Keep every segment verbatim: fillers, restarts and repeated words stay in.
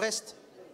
reste.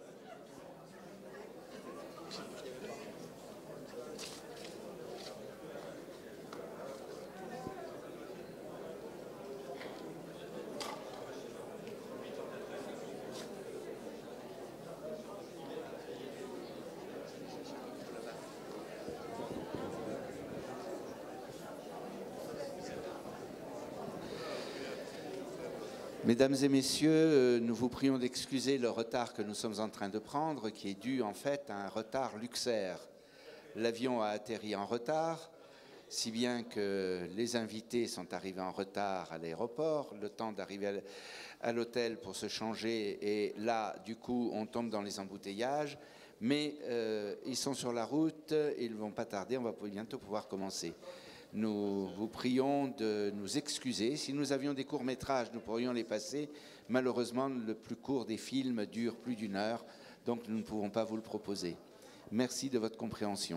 Mesdames et messieurs, nous vous prions d'excuser le retard que nous sommes en train de prendre, qui est dû en fait à un retard luxaire. L'avion a atterri en retard, si bien que les invités sont arrivés en retard à l'aéroport, le temps d'arriver à l'hôtel pour se changer, et là, du coup, on tombe dans les embouteillages, mais euh, ils sont sur la route, ils ne vont pas tarder, on va bientôt pouvoir commencer. Nous vous prions de nous excuser. Si nous avions des courts-métrages, nous pourrions les passer. Malheureusement, le plus court des films dure plus d'une heure, donc nous ne pouvons pas vous le proposer. Merci de votre compréhension.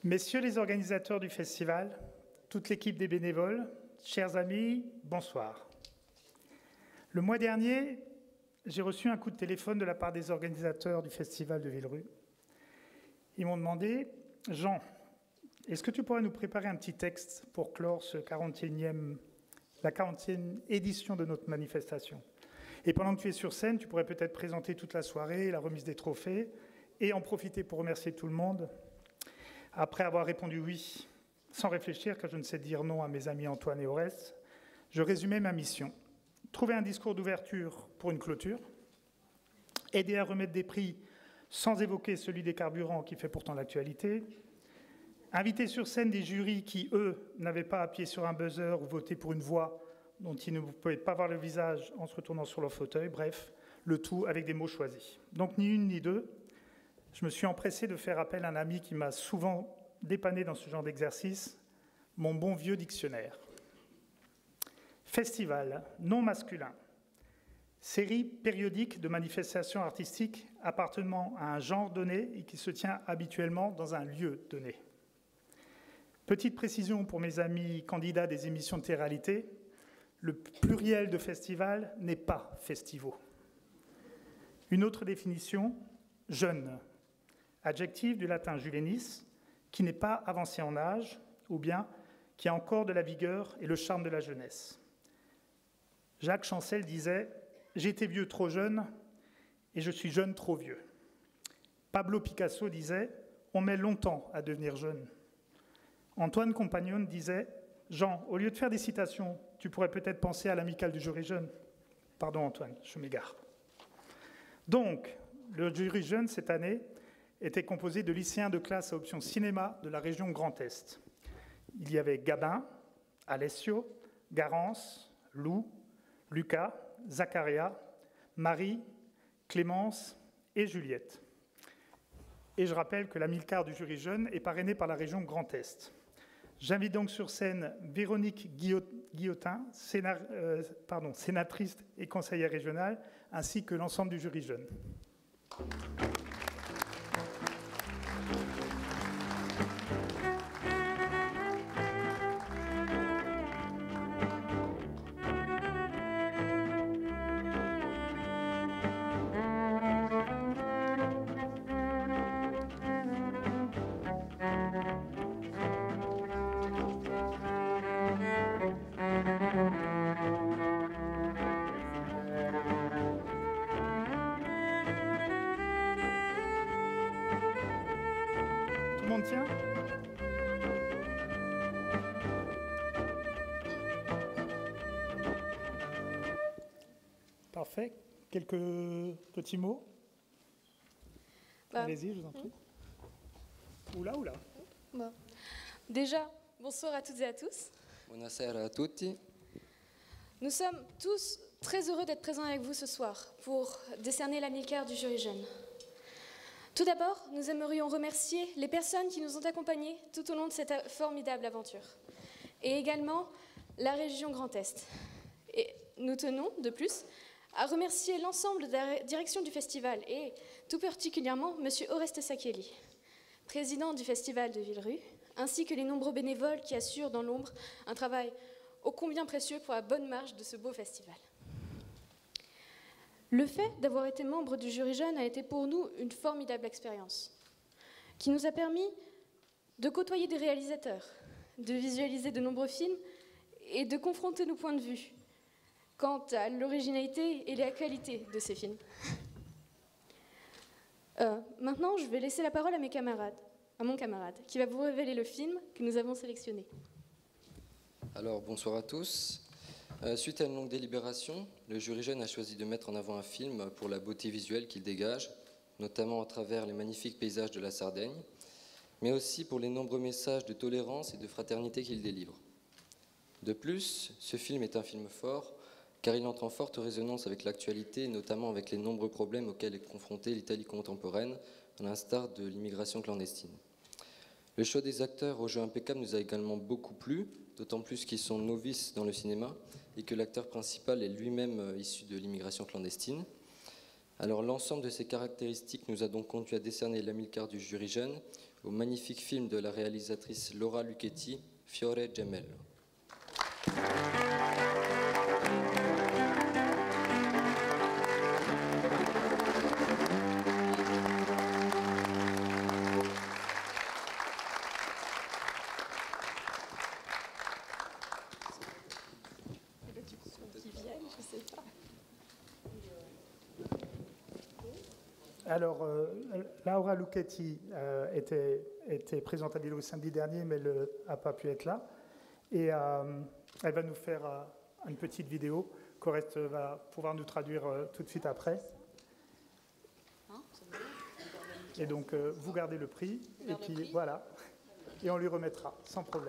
Messieurs les organisateurs du festival, toute l'équipe des bénévoles, chers amis, bonsoir. Le mois dernier, j'ai reçu un coup de téléphone de la part des organisateurs du festival de Villerue. Ils m'ont demandé, Jean, est-ce que tu pourrais nous préparer un petit texte pour clore ce quarantième, la quarantième édition de notre manifestation? Et pendant que tu es sur scène, tu pourrais peut-être présenter toute la soirée, la remise des trophées, et en profiter pour remercier tout le monde. Après avoir répondu oui, sans réfléchir, car je ne sais dire non à mes amis Antoine et Oreste, je résumais ma mission. Trouver un discours d'ouverture pour une clôture, aider à remettre des prix sans évoquer celui des carburants qui fait pourtant l'actualité, inviter sur scène des jurys qui, eux, n'avaient pas appuyé sur un buzzer ou voté pour une voix dont ils ne pouvaient pas voir le visage en se retournant sur leur fauteuil, bref, le tout avec des mots choisis. Donc ni une ni deux. Je me suis empressé de faire appel à un ami qui m'a souvent dépanné dans ce genre d'exercice, mon bon vieux dictionnaire. Festival, non masculin. Série périodique de manifestations artistiques appartenant à un genre donné et qui se tient habituellement dans un lieu donné. Petite précision pour mes amis candidats des émissions de télé-réalité, le pluriel de festival n'est pas festivaux. Une autre définition, jeune. Adjectif du latin juvenis, qui n'est pas avancé en âge, ou bien qui a encore de la vigueur et le charme de la jeunesse. Jacques Chancel disait « J'étais vieux trop jeune et je suis jeune trop vieux ». Pablo Picasso disait « On met longtemps à devenir jeune ». Antoine Compagnon disait « Jean, au lieu de faire des citations, tu pourrais peut-être penser à l'amicale du jury jeune ». Pardon Antoine, je m'égare. Donc, le jury jeune cette année était composé de lycéens de classe à option cinéma de la région Grand Est. Il y avait Gabin, Alessio, Garance, Lou, Lucas, Zacharia, Marie, Clémence et Juliette. Et je rappelle que l'amilcar du jury jeune est parrainé par la région Grand Est. J'invite donc sur scène Véronique Guillotin, sénar, euh, pardon, sénatrice et conseillère régionale, ainsi que l'ensemble du jury jeune. Parfait. Quelques petits mots bah, allez-y, je vous en prie. Mmh. Oula, oula. Bon. Déjà, bonsoir à toutes et à tous. Buonasera a tutti. Nous sommes tous très heureux d'être présents avec vous ce soir pour décerner l'amilcar du jury jeune. Tout d'abord, nous aimerions remercier les personnes qui nous ont accompagnés tout au long de cette formidable aventure, et également la région Grand Est. Et nous tenons, de plus, à remercier l'ensemble de la direction du festival, et tout particulièrement M. Oreste Sacchielli, président du festival de Villerue, ainsi que les nombreux bénévoles qui assurent dans l'ombre un travail ô combien précieux pour la bonne marche de ce beau festival. Le fait d'avoir été membre du jury jeune a été pour nous une formidable expérience, qui nous a permis de côtoyer des réalisateurs, de visualiser de nombreux films et de confronter nos points de vue quant à l'originalité et la qualité de ces films. Euh, maintenant, je vais laisser la parole à mes camarades, à mon camarade, qui va vous révéler le film que nous avons sélectionné. Alors, bonsoir à tous. Euh, suite à une longue délibération, le jury jeune a choisi de mettre en avant un film pour la beauté visuelle qu'il dégage, notamment à travers les magnifiques paysages de la Sardaigne, mais aussi pour les nombreux messages de tolérance et de fraternité qu'il délivre. De plus, ce film est un film fort, car il entre en forte résonance avec l'actualité, notamment avec les nombreux problèmes auxquels est confrontée l'Italie contemporaine, à l'instar de l'immigration clandestine. Le choix des acteurs au jeu impeccable nous a également beaucoup plu, d'autant plus qu'ils sont novices dans le cinéma et que l'acteur principal est lui-même issu de l'immigration clandestine. Alors l'ensemble de ces caractéristiques nous a donc conduit à décerner l'amilcar du jury jeune au magnifique film de la réalisatrice Laura Lucchetti, Fiore Gemello. Alors, euh, Laura Lucchetti euh, était, était présente à Lille samedi dernier, mais elle n'a pas pu être là. Et euh, elle va nous faire euh, une petite vidéo qu'Oreste va pouvoir nous traduire euh, tout de suite après. Et donc, euh, vous gardez le prix, et puis voilà, et on lui remettra, sans problème.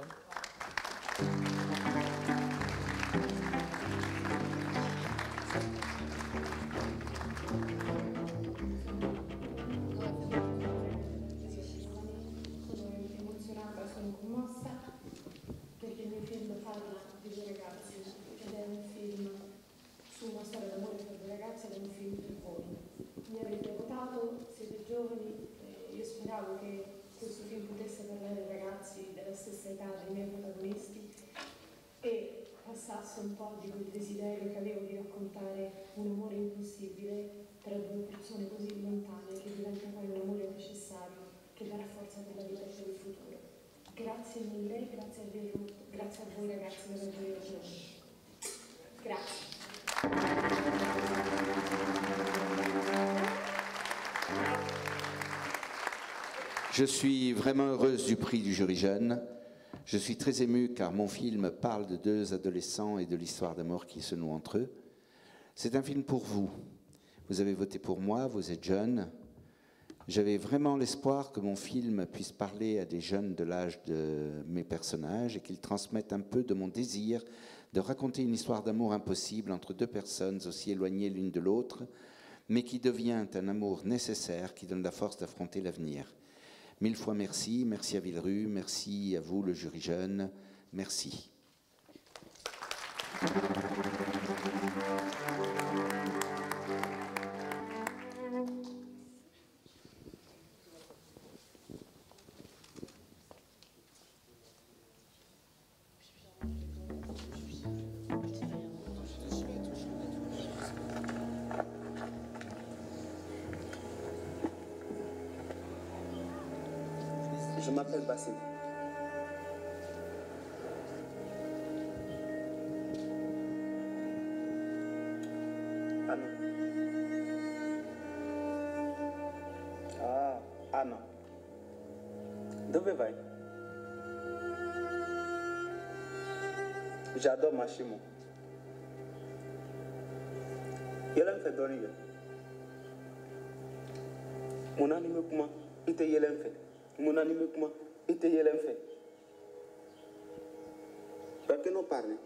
Un po' di quel desiderio che avevo di raccontare un amore impossibile tra due persone così lontane che diventa poi un amore necessario che darà forza per la vita e per il futuro. Grazie mille, grazie a, voi, grazie a voi ragazzi per avermi ragione. Grazie. Je suis vraiment heureuse du prix du jury jeune. Je suis très émue car mon film parle de deux adolescents et de l'histoire d'amour qui se noue entre eux. C'est un film pour vous. Vous avez voté pour moi, vous êtes jeune. J'avais vraiment l'espoir que mon film puisse parler à des jeunes de l'âge de mes personnages et qu'ils transmettent un peu de mon désir de raconter une histoire d'amour impossible entre deux personnes aussi éloignées l'une de l'autre, mais qui devient un amour nécessaire qui donne la force d'affronter l'avenir. Mille fois merci, merci à Villerue, merci à vous, le jury jeune, merci. Je m'appelle Bassim. Anna. Ah, Anna. Dove vai? J'adore Machimo. Yelen fait donner. Mon anime comment? Il te yelen fait. Mon anime comment? Il te yelen fait. Par que nous parlons?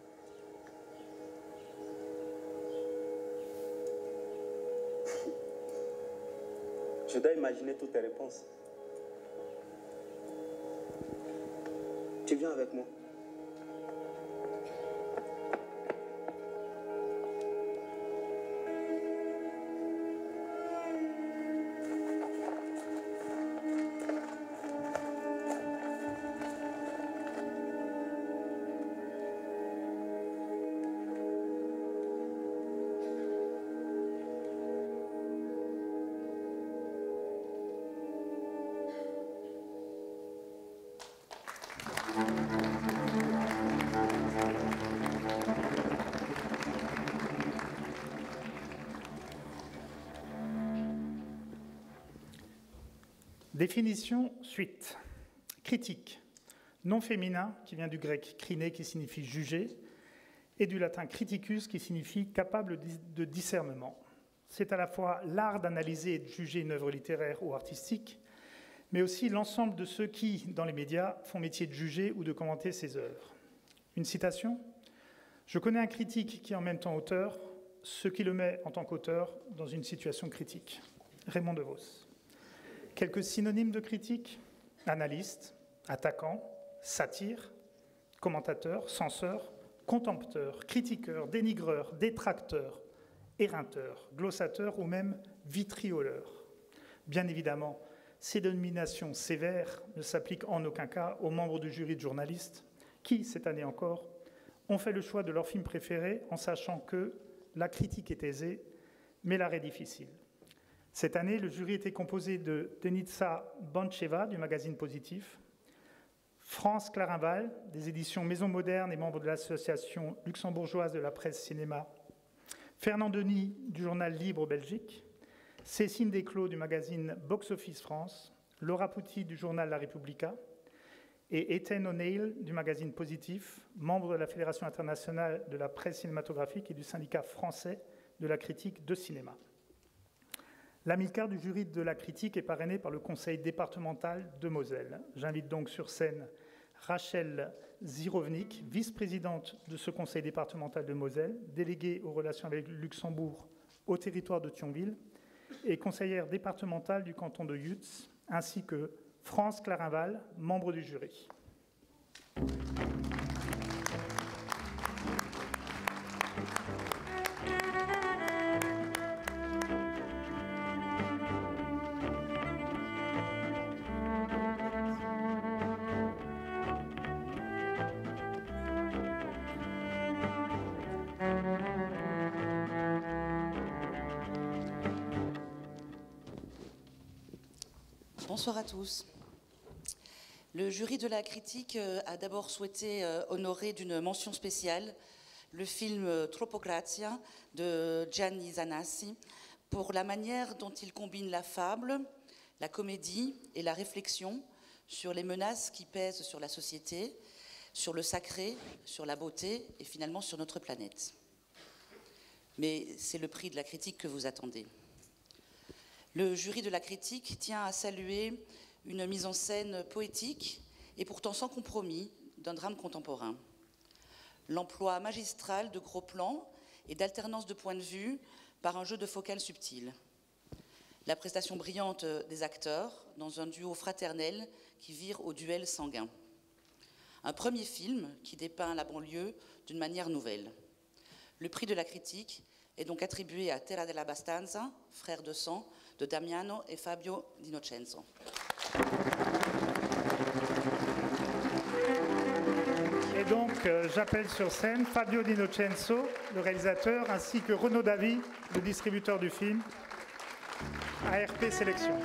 Je dois imaginer toutes tes réponses. Tu viens avec moi. Définition suite. Critique. Nom féminin qui vient du grec criner qui signifie juger et du latin criticus qui signifie capable de discernement. C'est à la fois l'art d'analyser et de juger une œuvre littéraire ou artistique, mais aussi l'ensemble de ceux qui, dans les médias, font métier de juger ou de commenter ces œuvres. Une citation ? Je connais un critique qui est en même temps auteur, ce qui le met en tant qu'auteur dans une situation critique. Raymond DeVos. Quelques synonymes de critique ? Analyste, attaquant, satire, commentateur, censeur, contempteur, critiqueur, dénigreur, détracteur, éreinteur, glossateur ou même vitrioleur. Bien évidemment, Ces dénominations sévères ne s'appliquent en aucun cas aux membres du jury de journalistes qui, cette année encore, ont fait le choix de leur film préféré en sachant que la critique est aisée, mais l'arrêt difficile. Cette année, le jury était composé de Denitsa Bancheva du magazine Positif, France Clarinval des éditions Maison Moderne et membre de l'association luxembourgeoise de la presse cinéma, Fernand Denis du journal Libre Belgique, Cécile Desclos du magazine Box Office France, Laura Pouty du journal La Repubblica et Ethan O'Neill du magazine Positif, membre de la Fédération internationale de la presse cinématographique et du syndicat français de la critique de cinéma. L'amilcar du jury de la critique est parrainé par le conseil départemental de Moselle. J'invite donc sur scène Rachel Zirovnik, vice-présidente de ce conseil départemental de Moselle, déléguée aux relations avec le Luxembourg au territoire de Thionville et conseillère départementale du canton de Yutz, ainsi que France Clarinval, membre du jury. Bonsoir à tous. Le jury de la critique a d'abord souhaité honorer d'une mention spéciale le film Tropocrazia de Gianni Zanassi pour la manière dont il combine la fable, la comédie et la réflexion sur les menaces qui pèsent sur la société, sur le sacré, sur la beauté et finalement sur notre planète. Mais c'est le prix de la critique que vous attendez. Le jury de la critique tient à saluer une mise en scène poétique et pourtant sans compromis d'un drame contemporain. L'emploi magistral de gros plans et d'alternance de points de vue par un jeu de focale subtil. La prestation brillante des acteurs dans un duo fraternel qui vire au duel sanguin. Un premier film qui dépeint la banlieue d'une manière nouvelle. Le prix de la critique est donc attribué à Terra della Bastanza, frère de sang, de Damiano et Fabio D'Innocenzo. Et donc, euh, j'appelle sur scène Fabio D'Innocenzo, le réalisateur, ainsi que Renaud Davy, le distributeur du film, A R P Sélection.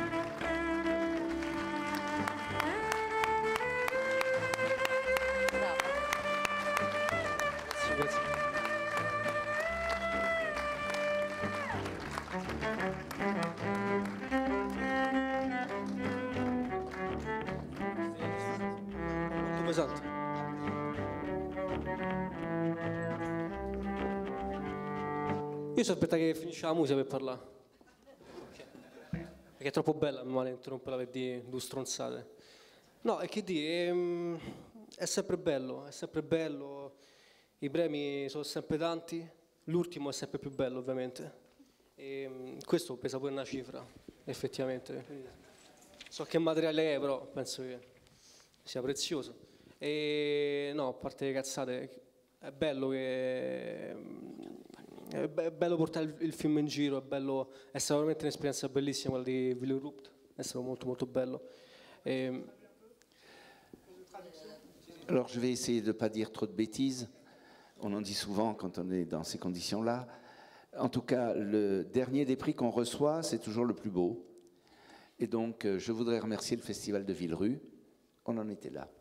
Esatto. Io sto aspettando che finisce la musica per parlare. Perché è troppo bella, mi male interromperla per dire due stronzate. No, è che dire, è, è sempre bello, è sempre bello. I premi sono sempre tanti, l'ultimo è sempre più bello ovviamente. E questo pesa pure una cifra, effettivamente. So che materiale è, però penso che sia prezioso. E no, a parte le cazzate, è bello che è bello portare il, il film in giro, è bello, è stata veramente un'esperienza bellissima quella di Villerupt, è stato molto molto bello. Et... Alors je vais essayer de ne pas dire trop de bêtises, on en dit souvent quand on est dans ces conditions-là. En tout cas, le dernier des prix qu'on reçoit, c'est toujours le plus beau. Et donc je voudrais remercier le Festival de Villerue, on en était là.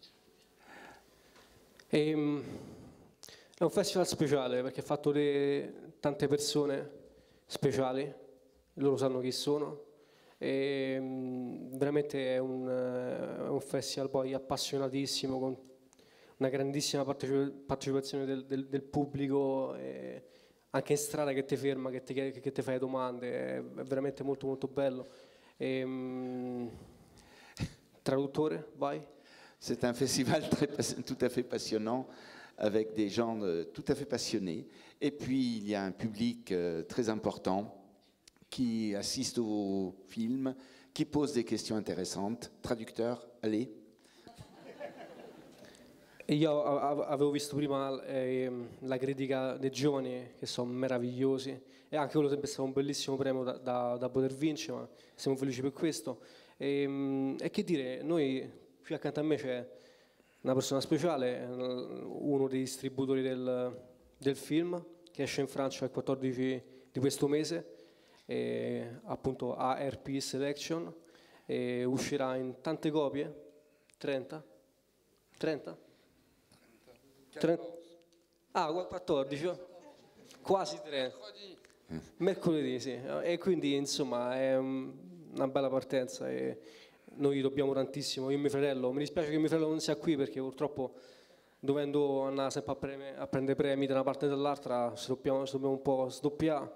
E, è un festival speciale perché è fatto di tante persone speciali, loro sanno chi sono, e veramente è un, è un festival poi appassionatissimo con una grandissima partecipazione del, del, del pubblico, e anche in strada che ti ferma, che ti, che ti fai domande, è, è veramente molto molto bello. E, traduttore, vai. C'est un festival très, tout à fait passionnant, avec des gens euh, tout à fait passionnés. Et puis, il y a un public euh, très important qui assiste aux films, qui pose des questions intéressantes. Traducteur, allez. E io avevo visto prima eh, la critica dei giovani, che sono meravigliosi, e anche quello sempre stato un bellissimo premio da, da, da poter vincere, ma siamo felici per questo. E, e che dire, noi qui accanto a me c'è una persona speciale, uno dei distributori del, del film, che esce in Francia il quattordici di questo mese, e, appunto A R P Selection, e uscirà in tante copie, trenta? trenta? trenta? Ah, quattordici? Quasi trenta. Mercoledì, sì. E quindi insomma è una bella partenza e noi dobbiamo tantissimo. Io e mio fratello, mi dispiace che mio fratello non sia qui perché purtroppo dovendo andare sempre a, premi, a prendere premi da una parte e dall'altra ci dobbiamo, ci dobbiamo un po' sdoppiare.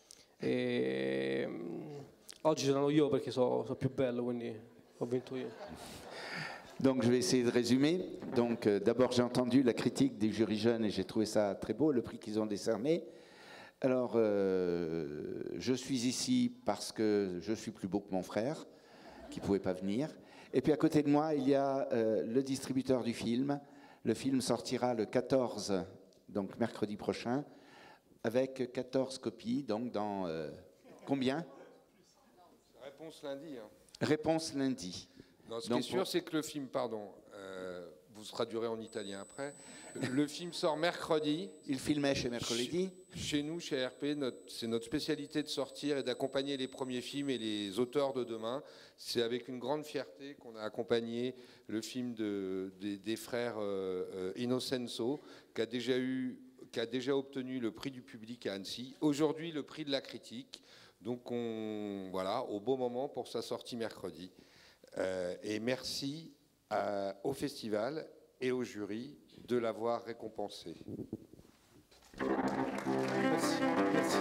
E oggi sono io perché sono so più bello, quindi ho vinto io. Donc je vais essayer de résumer. Donc euh, d'abord j'ai entendu la critique des jurys jeunes et j'ai trouvé ça très beau, le prix qu'ils ont décerné. Alors euh, je suis ici parce que je suis plus beau que mon frère, qui ne pouvait pas venir. Et puis à côté de moi il y a euh, le distributeur du film. Le film sortira le quatorze, donc mercredi prochain, avec quatorze copies, donc dans euh, combien? Réponse lundi. Hein. Réponse lundi. Non, ce donc, qui est sûr, c'est que le film, pardon, euh, vous traduirez en italien après, le film sort mercredi. Il film esce mercoledì. Chez, chez nous, chez R P, c'est notre spécialité de sortir et d'accompagner les premiers films et les auteurs de demain. C'est avec une grande fierté qu'on a accompagné le film de, de, des frères euh, Innocenzo, qui a déjà eu, qui a déjà obtenu le prix du public à Annecy. Aujourd'hui, le prix de la critique. Donc, on, voilà, au beau moment pour sa sortie mercredi. Euh, et merci à, au festival et au jury de l'avoir récompensé. Merci. Merci.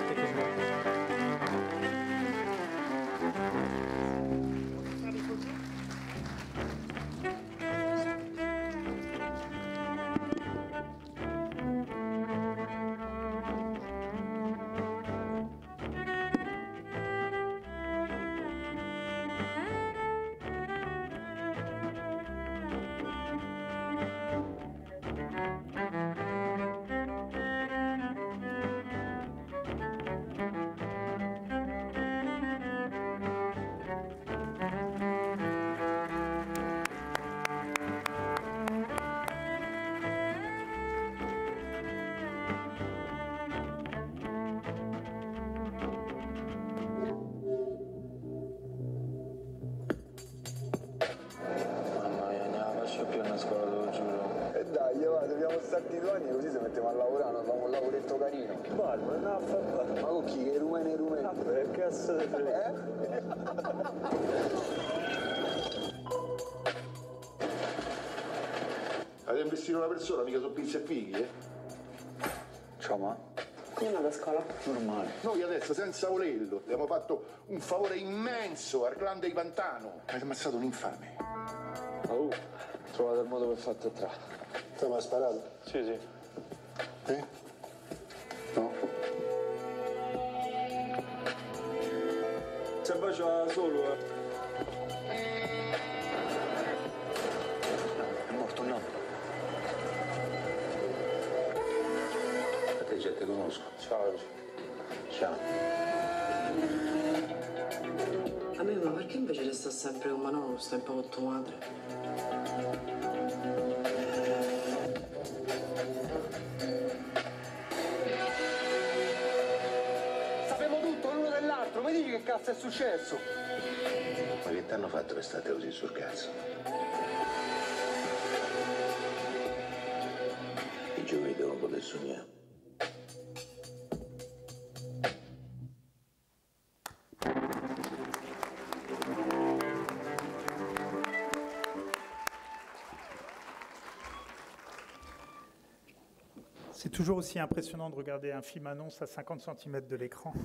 Così se mettiamo a lavorare, non famo un lavoretto carino. Che bello, non ha fatto. Ma con chi? Che rumeni e rumeni? Ah, che cazzo di frega? Eh? Avete investito una persona, mica sono pizza e fighi, eh? Ciao, ma? Come è andata a scuola? Normale. Noi adesso, senza volerlo, abbiamo fatto un favore immenso al clan dei Pantano. Avete ammazzato un infame. Oh, ho trovato il modo per farti entrare. Te mi ha sparato? Sì, sì. Eh? No. Se bacia solo, eh. È morto un nonno. A te già te conosco. Ciao. Ciao. A me, ma perché invece resta sempre con Manolo, sta un po' con tua madre? Ma dici che cazzo è successo? Ma che t'hanno fatto per stare così sul cazzo? I giovani devono poter sognare. C'est toujours aussi impressionnant de regarder un film annonce à cinquante centimètres de l'écran.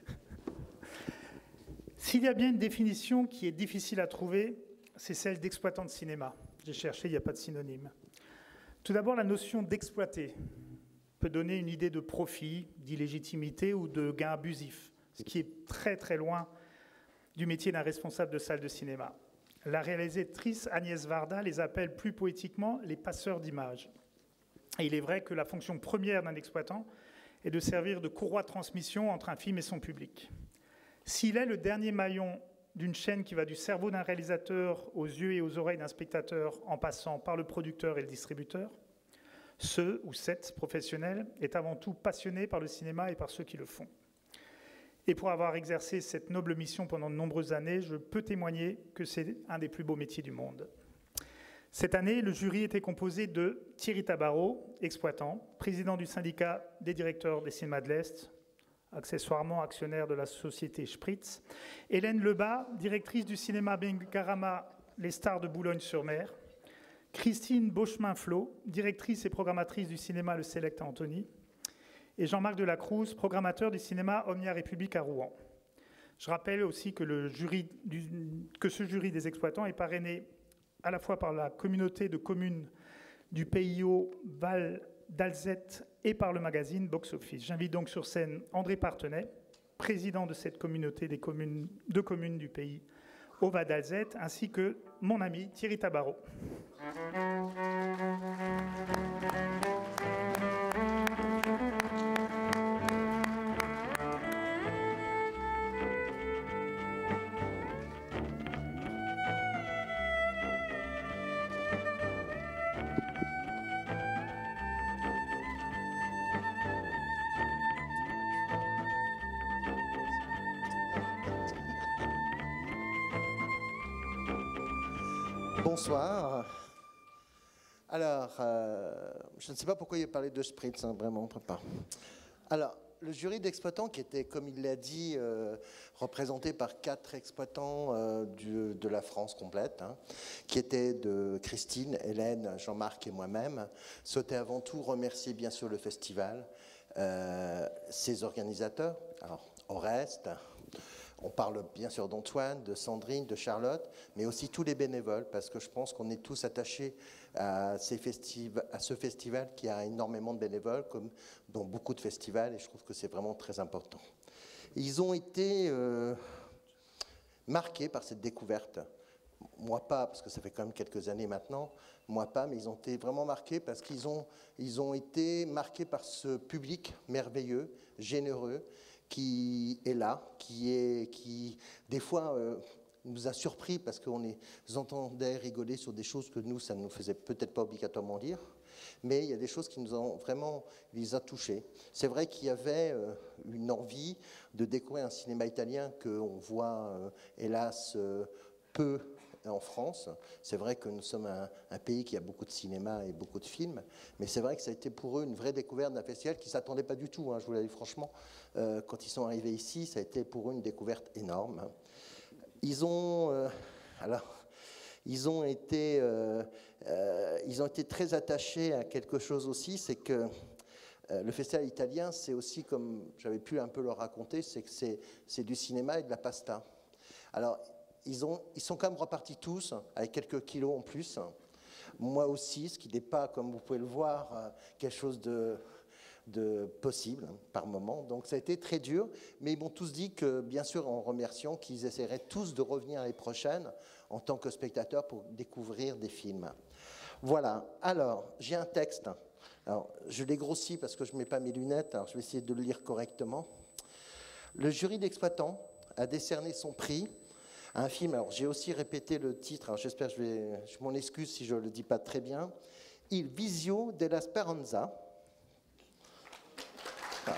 S'il y a bien une définition qui est difficile à trouver, c'est celle d'exploitant de cinéma. J'ai cherché, il n'y a pas de synonyme. Tout d'abord, la notion d'exploiter peut donner une idée de profit, d'illégitimité ou de gain abusif, ce qui est très très loin du métier d'un responsable de salle de cinéma. La réalisatrice Agnès Varda les appelle plus poétiquement les passeurs d'images. Et il est vrai que la fonction première d'un exploitant est de servir de courroie de transmission entre un film et son public. S'il est le dernier maillon d'une chaîne qui va du cerveau d'un réalisateur aux yeux et aux oreilles d'un spectateur en passant par le producteur et le distributeur, ce ou cette professionnel est avant tout passionné par le cinéma et par ceux qui le font. Et pour avoir exercé cette noble mission pendant de nombreuses années, je peux témoigner que c'est un des plus beaux métiers du monde. Cette année, le jury était composé de Thierry Tabarot, exploitant, président du syndicat des directeurs des cinémas de l'Est, accessoirement actionnaire de la société Spritz, Hélène Lebas, directrice du cinéma Bengarama Les Stars de Boulogne-sur-Mer, Christine Beauchemin-Flot, directrice et programmatrice du cinéma Le Select à Antony, et Jean-Marc Delacruz, programmateur du cinéma Omnia République à Rouen. Je rappelle aussi que, le jury du, que ce jury des exploitants est parrainé à la fois par la communauté de communes du P I O Val d'Alzette et par le magazine Box Office. J'invite donc sur scène André Partenay, président de cette communauté des communes, de communes du pays au Val d'Alzette, ainsi que mon ami Thierry Tabarot. Bonsoir. Alors, euh, je ne sais pas pourquoi il a parlé de Spritz, hein, vraiment, pas. Alors, le jury d'exploitants, qui était, comme il l'a dit, euh, représenté par quatre exploitants euh, du, de la France complète, hein, qui étaient de Christine, Hélène, Jean-Marc et moi-même, souhaitait avant tout remercier bien sûr le festival, euh, ses organisateurs, alors Oreste. On parle bien sûr d'Antoine, de Sandrine, de Charlotte, mais aussi tous les bénévoles, parce que je pense qu'on est tous attachés à, ces festiv- à ce festival qui a énormément de bénévoles, comme dans beaucoup de festivals, et je trouve que c'est vraiment très important. Ils ont été euh, marqués par cette découverte. Moi pas, parce que ça fait quand même quelques années maintenant, moi pas, mais ils ont été vraiment marqués parce qu'ils ont, ils ont été marqués par ce public merveilleux, généreux, qui est là, qui, est, qui des fois euh, nous a surpris parce qu'on les entendait rigoler sur des choses que nous, ça ne nous faisait peut-être pas obligatoirement dire, mais il y a des choses qui nous ont vraiment, les a touchés. C'est vrai qu'il y avait euh, une envie de découvrir un cinéma italien qu'on voit, euh, hélas, euh, peu en France. C'est vrai que nous sommes un, un pays qui a beaucoup de cinéma et beaucoup de films, mais c'est vrai que ça a été pour eux une vraie découverte d'un festival qui ne s'attendait pas du tout, hein, je vous l'ai dit franchement. Euh, quand ils sont arrivés ici, ça a été pour eux une découverte énorme. Ils ont, euh, alors, ils ont été, euh, euh, ils ont été très attachés à quelque chose aussi, c'est que euh, le festival italien, c'est aussi, comme j'avais pu un peu leur raconter, c'est que c'est, c'est du cinéma et de la pasta. Alors, Ils, ont, ils sont quand même repartis tous avec quelques kilos en plus. Moi aussi, ce qui n'est pas, comme vous pouvez le voir, quelque chose de, de possible par moment. Donc ça a été très dur, mais ils m'ont tous dit que, bien sûr, en remerciant, qu'ils essaieraient tous de revenir l'année prochaine en tant que spectateurs pour découvrir des films. Voilà. Alors, j'ai un texte. Alors, je l'ai grossi parce que je ne mets pas mes lunettes, alors je vais essayer de le lire correctement. Le jury d'exploitants a décerné son prix un film, alors j'ai aussi répété le titre, alors j'espère que je vais, je m'en excuse si je ne le dis pas très bien, Il Visio della Speranza. Voilà.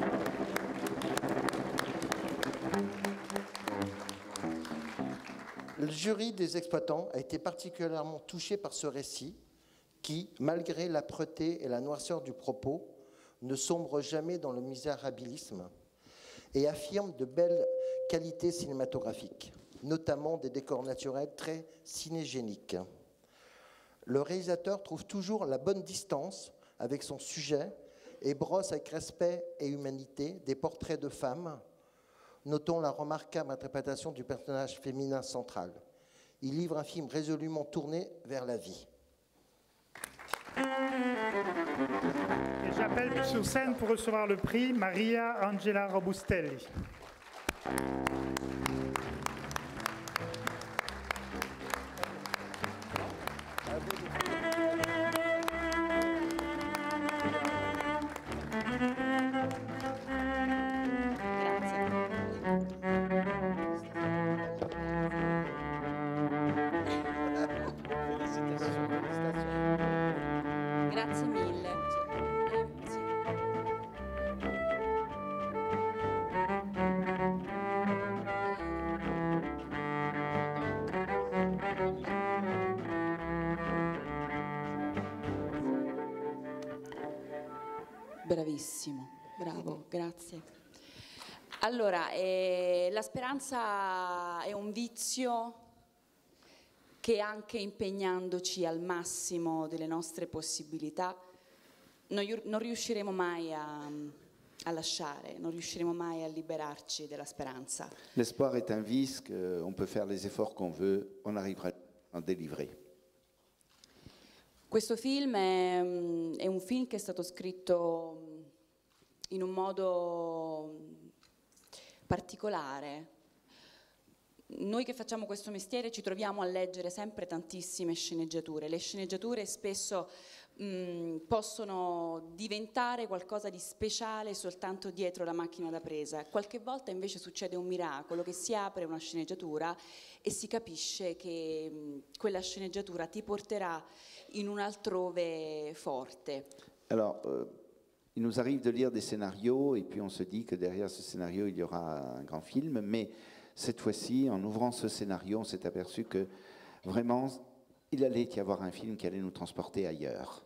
Le jury des exploitants a été particulièrement touché par ce récit qui, malgré l'âpreté et la noirceur du propos, ne sombre jamais dans le misérabilisme et affirme de belles qualités cinématographiques, notamment des décors naturels très cinégéniques. Le réalisateur trouve toujours la bonne distance avec son sujet et brosse avec respect et humanité des portraits de femmes, notons la remarquable interprétation du personnage féminin central. Il livre un film résolument tourné vers la vie. Et j'appelle sur scène pour recevoir le prix Maria Angela Robustelli. Grazie mille. Eh, sì. Bravissimo, bravo, grazie. Allora, eh, la speranza è un vizio che anche impegnandoci al massimo delle nostre possibilità non, non riusciremo mai a, a lasciare, non riusciremo mai a liberarci della speranza. L'espoir est un vice, qu'on peut faire les efforts qu'on veut, on arrivera à en délivrer. Questo film è, è un film che è stato scritto in un modo particolare. Noi che facciamo questo mestiere ci troviamo a leggere sempre tantissime sceneggiature. Le sceneggiature spesso mh, possono diventare qualcosa di speciale soltanto dietro la macchina da presa. Qualche volta invece succede un miracolo, che si apre una sceneggiatura e si capisce che mh, quella sceneggiatura ti porterà in un altrove forte. Alors, euh, il nous arrive de lire des scénarios et puis on se dit que derrière ce scénario il y aura un grand film, mais cette fois-ci, en ouvrant ce scénario, on s'est aperçu que vraiment, il allait y avoir un film qui allait nous transporter ailleurs.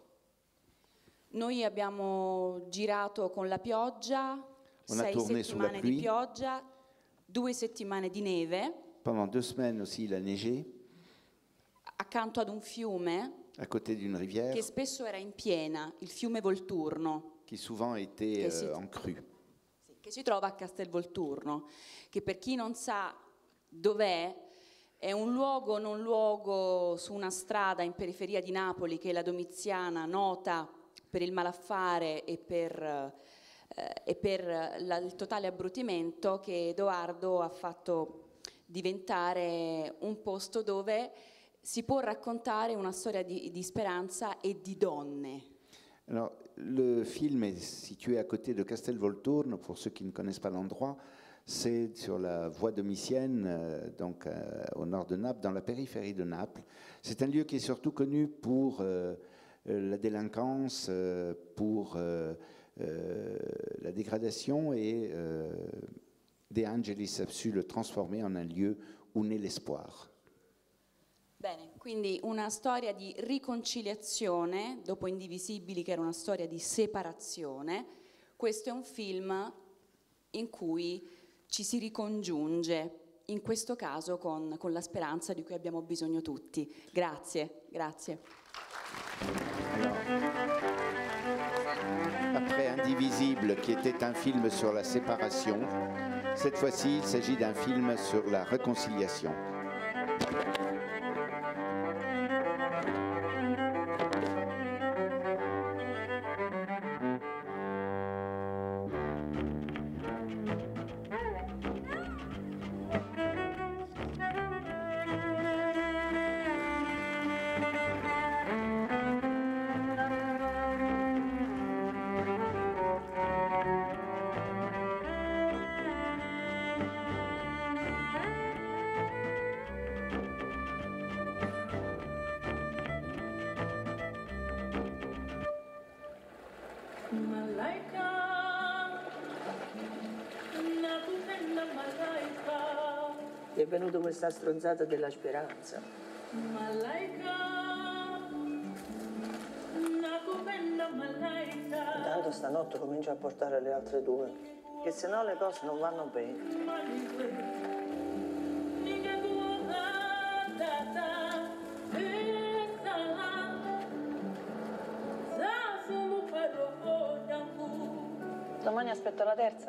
Noi abbiamo girato con la pioggia, On a sei tourné sous la settimane di pluie. pioggia, due settimane di neve, Pendant deux semaines aussi, il a neigé, accanto ad un fiume à côté d'une rivière che spesso era in piena, il fiume Volturno, qui souvent était Che si- euh, en crue. che si trova a Castelvolturno, che per chi non sa dov'è, è un luogo, non luogo su una strada in periferia di Napoli che è la Domiziana, nota per il malaffare e per, eh, e per la- il totale abbrutimento, che Edoardo ha fatto diventare un posto dove si può raccontare una storia di, di speranza e di donne. Alors, le film est situé à côté de Castelvolturno, pour ceux qui ne connaissent pas l'endroit. C'est sur la voie domitienne, euh, donc euh, au nord de Naples, dans la périphérie de Naples. C'est un lieu qui est surtout connu pour euh, euh, la délinquance, euh, pour euh, euh, la dégradation, et euh, De Angelis a su le transformer en un lieu où naît l'espoir. Bene, quindi una storia di riconciliazione, dopo Indivisibili che era una storia di separazione. Questo è un film in cui ci si ricongiunge, in questo caso con, con la speranza di cui abbiamo bisogno tutti. Grazie, grazie. Après Indivisible, qui était un film sur la séparation, cette fois-ci, il s'agit d'un film sur la réconciliation. È venuta questa stronzata della speranza. Intanto stanotte comincio a portare le altre due, che se no le cose non vanno bene. Domani aspetto la terza.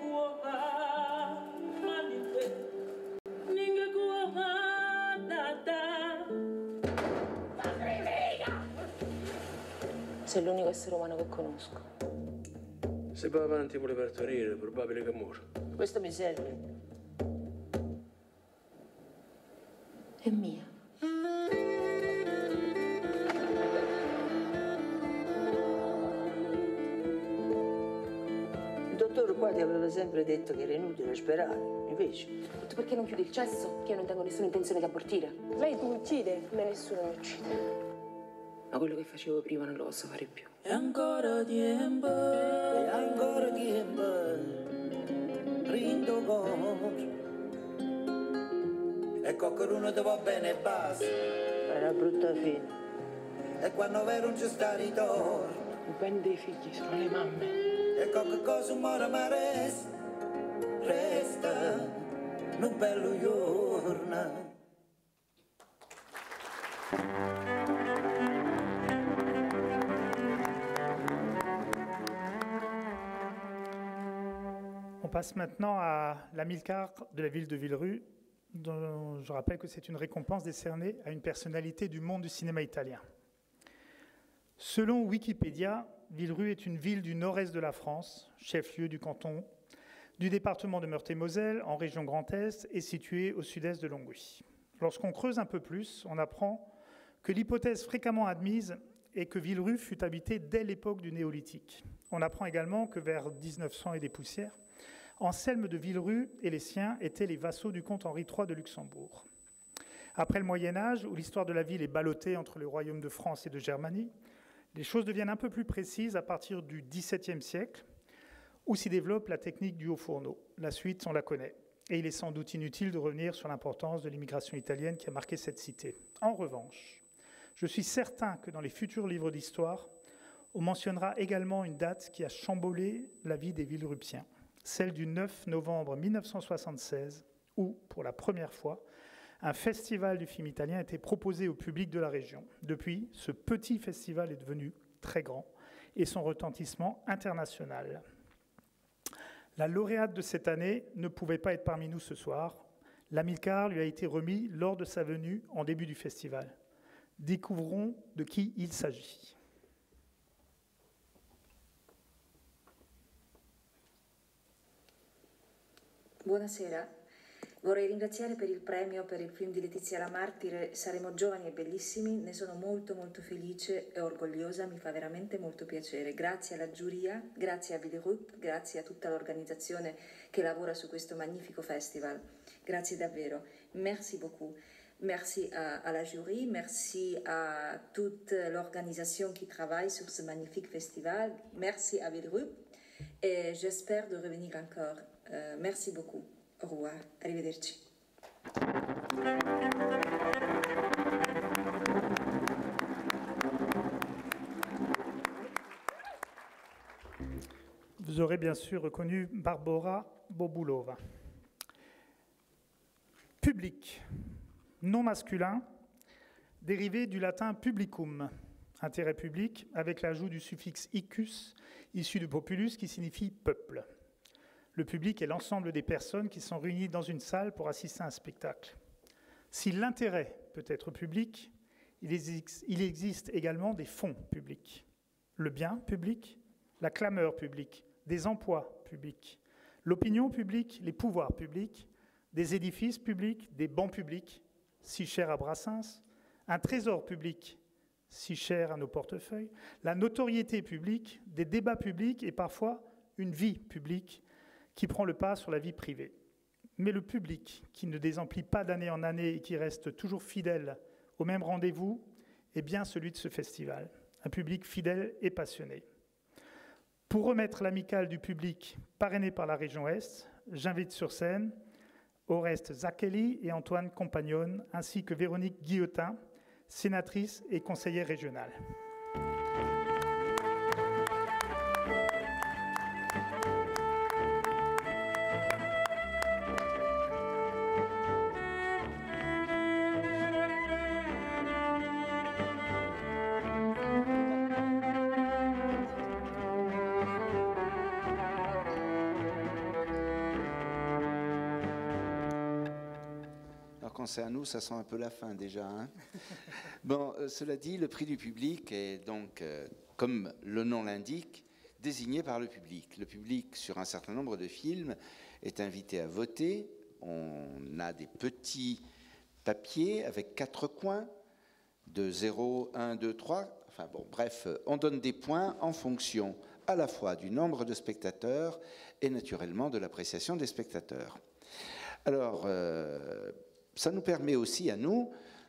Sei l'unico essere umano che conosco. Se va avanti vuole partorire, è probabile che muore. Questo mi serve. È mia. Il dottore qua ti aveva sempre detto che era inutile sperare, invece. Tu perché non chiudi il cesso? Che io non tengo nessuna intenzione di abortire. Lei tu uccide? A me nessuno mi uccide. ma quello che facevo prima non lo posso fare più. E ancora tempo, e ancora tempo, rindo cuore. E qualcuno ti va bene e basta. È una brutta fine. E quando vero non c'è sta ritorno. Il bene dei figli sono le mamme. E qualche cosa muore ma resta, resta, un bello giorno. On passe maintenant à l'Amilcar de la ville de Villerue, dont je rappelle que c'est une récompense décernée à une personnalité du monde du cinéma italien. Selon Wikipédia, Villerue est une ville du nord-est de la France, chef-lieu du canton du département de Meurthe-et-Moselle, en région Grand Est, et située au sud-est de Longwy. Lorsqu'on creuse un peu plus, on apprend que l'hypothèse fréquemment admise est que Villerue fut habitée dès l'époque du Néolithique. On apprend également que vers dix-neuf cents et des poussières, Anselme de Villerue et les siens étaient les vassaux du comte Henri trois de Luxembourg. Après le Moyen-Âge, où l'histoire de la ville est ballottée entre les royaumes de France et de Germanie, les choses deviennent un peu plus précises à partir du dix-septième siècle, où s'y développe la technique du haut fourneau. La suite, on la connaît. Et il est sans doute inutile de revenir sur l'importance de l'immigration italienne qui a marqué cette cité. En revanche, je suis certain que dans les futurs livres d'histoire, on mentionnera également une date qui a chamboulé la vie des Villeruppiens, celle du neuf novembre mille neuf cent soixante-seize, où, pour la première fois, un festival du film italien a été proposé au public de la région. Depuis, ce petit festival est devenu très grand et son retentissement international. La lauréate de cette année ne pouvait pas être parmi nous ce soir. L'Amilcar lui a été remis lors de sa venue en début du festival. Découvrons de qui il s'agit. Buonasera, vorrei ringraziare per il premio per il film di Letizia La Martire Saremo giovani e bellissimi, ne sono molto molto felice e orgogliosa, mi fa veramente molto piacere. Grazie alla giuria, grazie a Villerue, grazie a tutta l'organizzazione che lavora su questo magnifico festival. Grazie davvero, merci beaucoup. Merci à, à la jury, merci à toute l'organisation qui travaille sur ce magnifique festival, merci à Villerue et j'espère de revenir encore. Uh, merci beaucoup. Au revoir. Arrivederci. Vous aurez bien sûr reconnu Barbara Bobulova. Public, nom masculin, dérivé du latin publicum, intérêt public, avec l'ajout du suffixe icus, issu du populus, qui signifie peuple. Le public est l'ensemble des personnes qui sont réunies dans une salle pour assister à un spectacle. Si l'intérêt peut être public, il existe également des fonds publics. Le bien public, la clameur publique, des emplois publics, l'opinion publique, les pouvoirs publics, des édifices publics, des bancs publics, si chers à Brassens, un trésor public, si cher à nos portefeuilles, la notoriété publique, des débats publics et parfois une vie publique qui prend le pas sur la vie privée. Mais le public, qui ne désemplit pas d'année en année et qui reste toujours fidèle au même rendez-vous, est bien celui de ce festival. Un public fidèle et passionné. Pour remettre l'amicale du public parrainé par la région Est, j'invite sur scène Oreste Zacchelli et Antoine Compagnone, ainsi que Véronique Guillotin, sénatrice et conseillère régionale. C'est à nous, ça sent un peu la fin déjà. Hein. Bon, euh, cela dit, le prix du public est donc, euh, comme le nom l'indique, désigné par le public. Le public, sur un certain nombre de films, est invité à voter. On a des petits papiers avec quatre coins, de zéro, un, deux, trois. Enfin bon, bref, on donne des points en fonction à la fois du nombre de spectateurs et naturellement de l'appréciation des spectateurs. Alors, euh, ça nous permet aussi à nous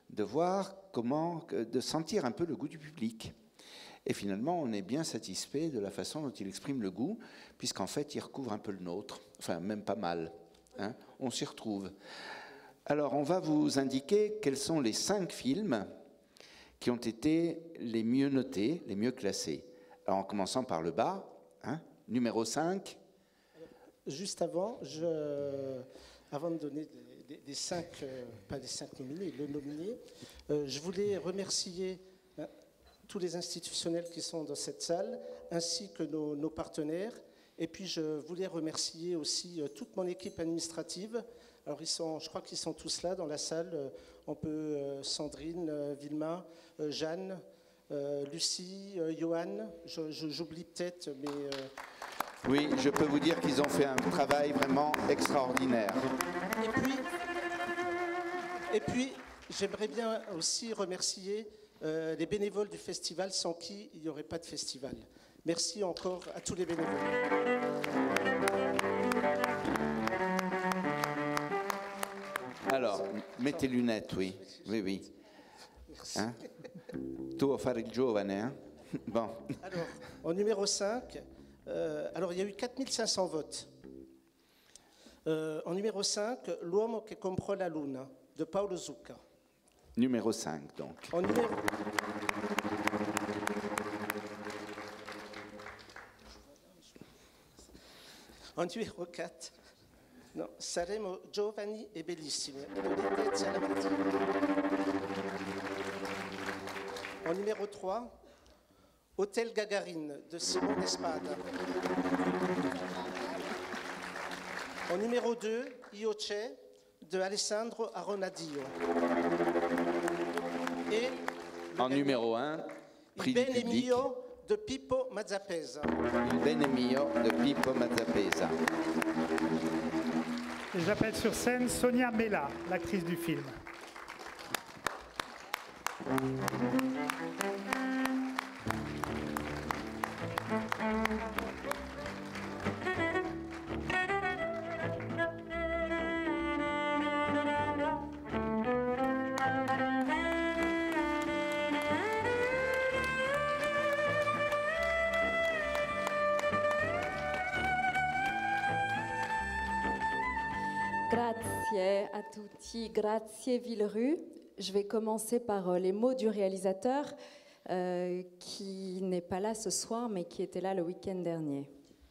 de voir comment, de sentir un peu le goût du public. Et finalement, on est bien satisfait de la façon dont il exprime le goût, puisqu'en fait, il recouvre un peu le nôtre, enfin même pas mal. Hein, on s'y retrouve. Alors, on va vous indiquer quels sont les cinq films qui ont été les mieux notés, les mieux classés. Alors, en commençant par le bas, hein, numéro cinq. Juste avant, je, avant de donner des, des, des cinq, euh, pas des cinq nominés, le nominé, euh, je voulais remercier hein, tous les institutionnels qui sont dans cette salle, ainsi que nos, nos partenaires. Et puis, je voulais remercier aussi euh, toute mon équipe administrative. Alors, ils sont, je crois qu'ils sont tous là dans la salle. On peut euh, Sandrine, euh, Vilma, euh, Jeanne, euh, Lucie, euh, Johan. Je, je, j'oublie peut-être, mais... Euh, Oui, je peux vous dire qu'ils ont fait un travail vraiment extraordinaire. Et puis, et puis j'aimerais bien aussi remercier euh, les bénévoles du festival, sans qui il n'y aurait pas de festival. Merci encore à tous les bénévoles. Alors, mets tes lunettes, oui. Oui, oui. Hein? Tu vas faire il giovane, hein? Bon. Alors, en numéro cinq... Euh, alors, il y a eu quatre mille cinq cents votes. Euh, en numéro cinq, L'uomo che comprò la luna, de Paolo Zucca. Numéro cinq, donc. En numéro... en numéro quatre, no, Saremo giovani e bellissimi, de Letizia Lamartine. En numéro trois, Hôtel Gagarine, de Simone Espada. En numéro deux, Io c'è, de Alessandro Aronadio. Et en numéro un, prix Il du Bene public. Mio, de Pippo Mazzapesa. Il Bene Mio, de Pippo Mazzapesa. Et j'appelle sur scène Sonia Mella, l'actrice du film. Grazie à tutti, grazie Villeru. Je vais commencer par les mots du réalisateur euh, qui n'est pas là ce soir mais qui était là le week-end dernier.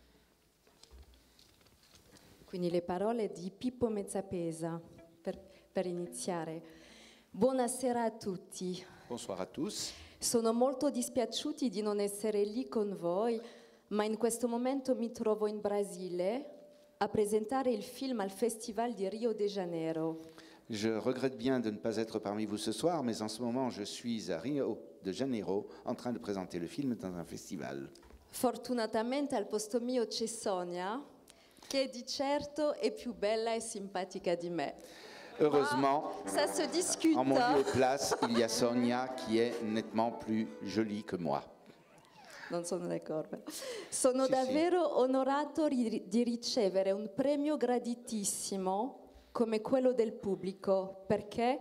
Quindi le parole di Pippo Mazzapesa per, per iniziare. Buonasera a tutti. Bonsoir à tous. Sono molto dispiaciuti di non essere lì con voi, ma in questo momento mi trovo in Brasile a presentare il film al Festival di Rio de Janeiro. Je regrette bien de ne pas être parmi vous ce soir, mais en ce moment, je suis à Rio de Janeiro en train de présenter le film dans un festival. Fortunatamente al posto mio c'è Sonia, che di certo è più bella e simpatica di me. Heureusement, Ma ça se discute. en mon lieu de place, il y a Sonia qui est nettement plus jolie que moi. Non sono d'accordo. Sono Sì, davvero onorato ri- di ricevere un premio graditissimo come quello del pubblico, perché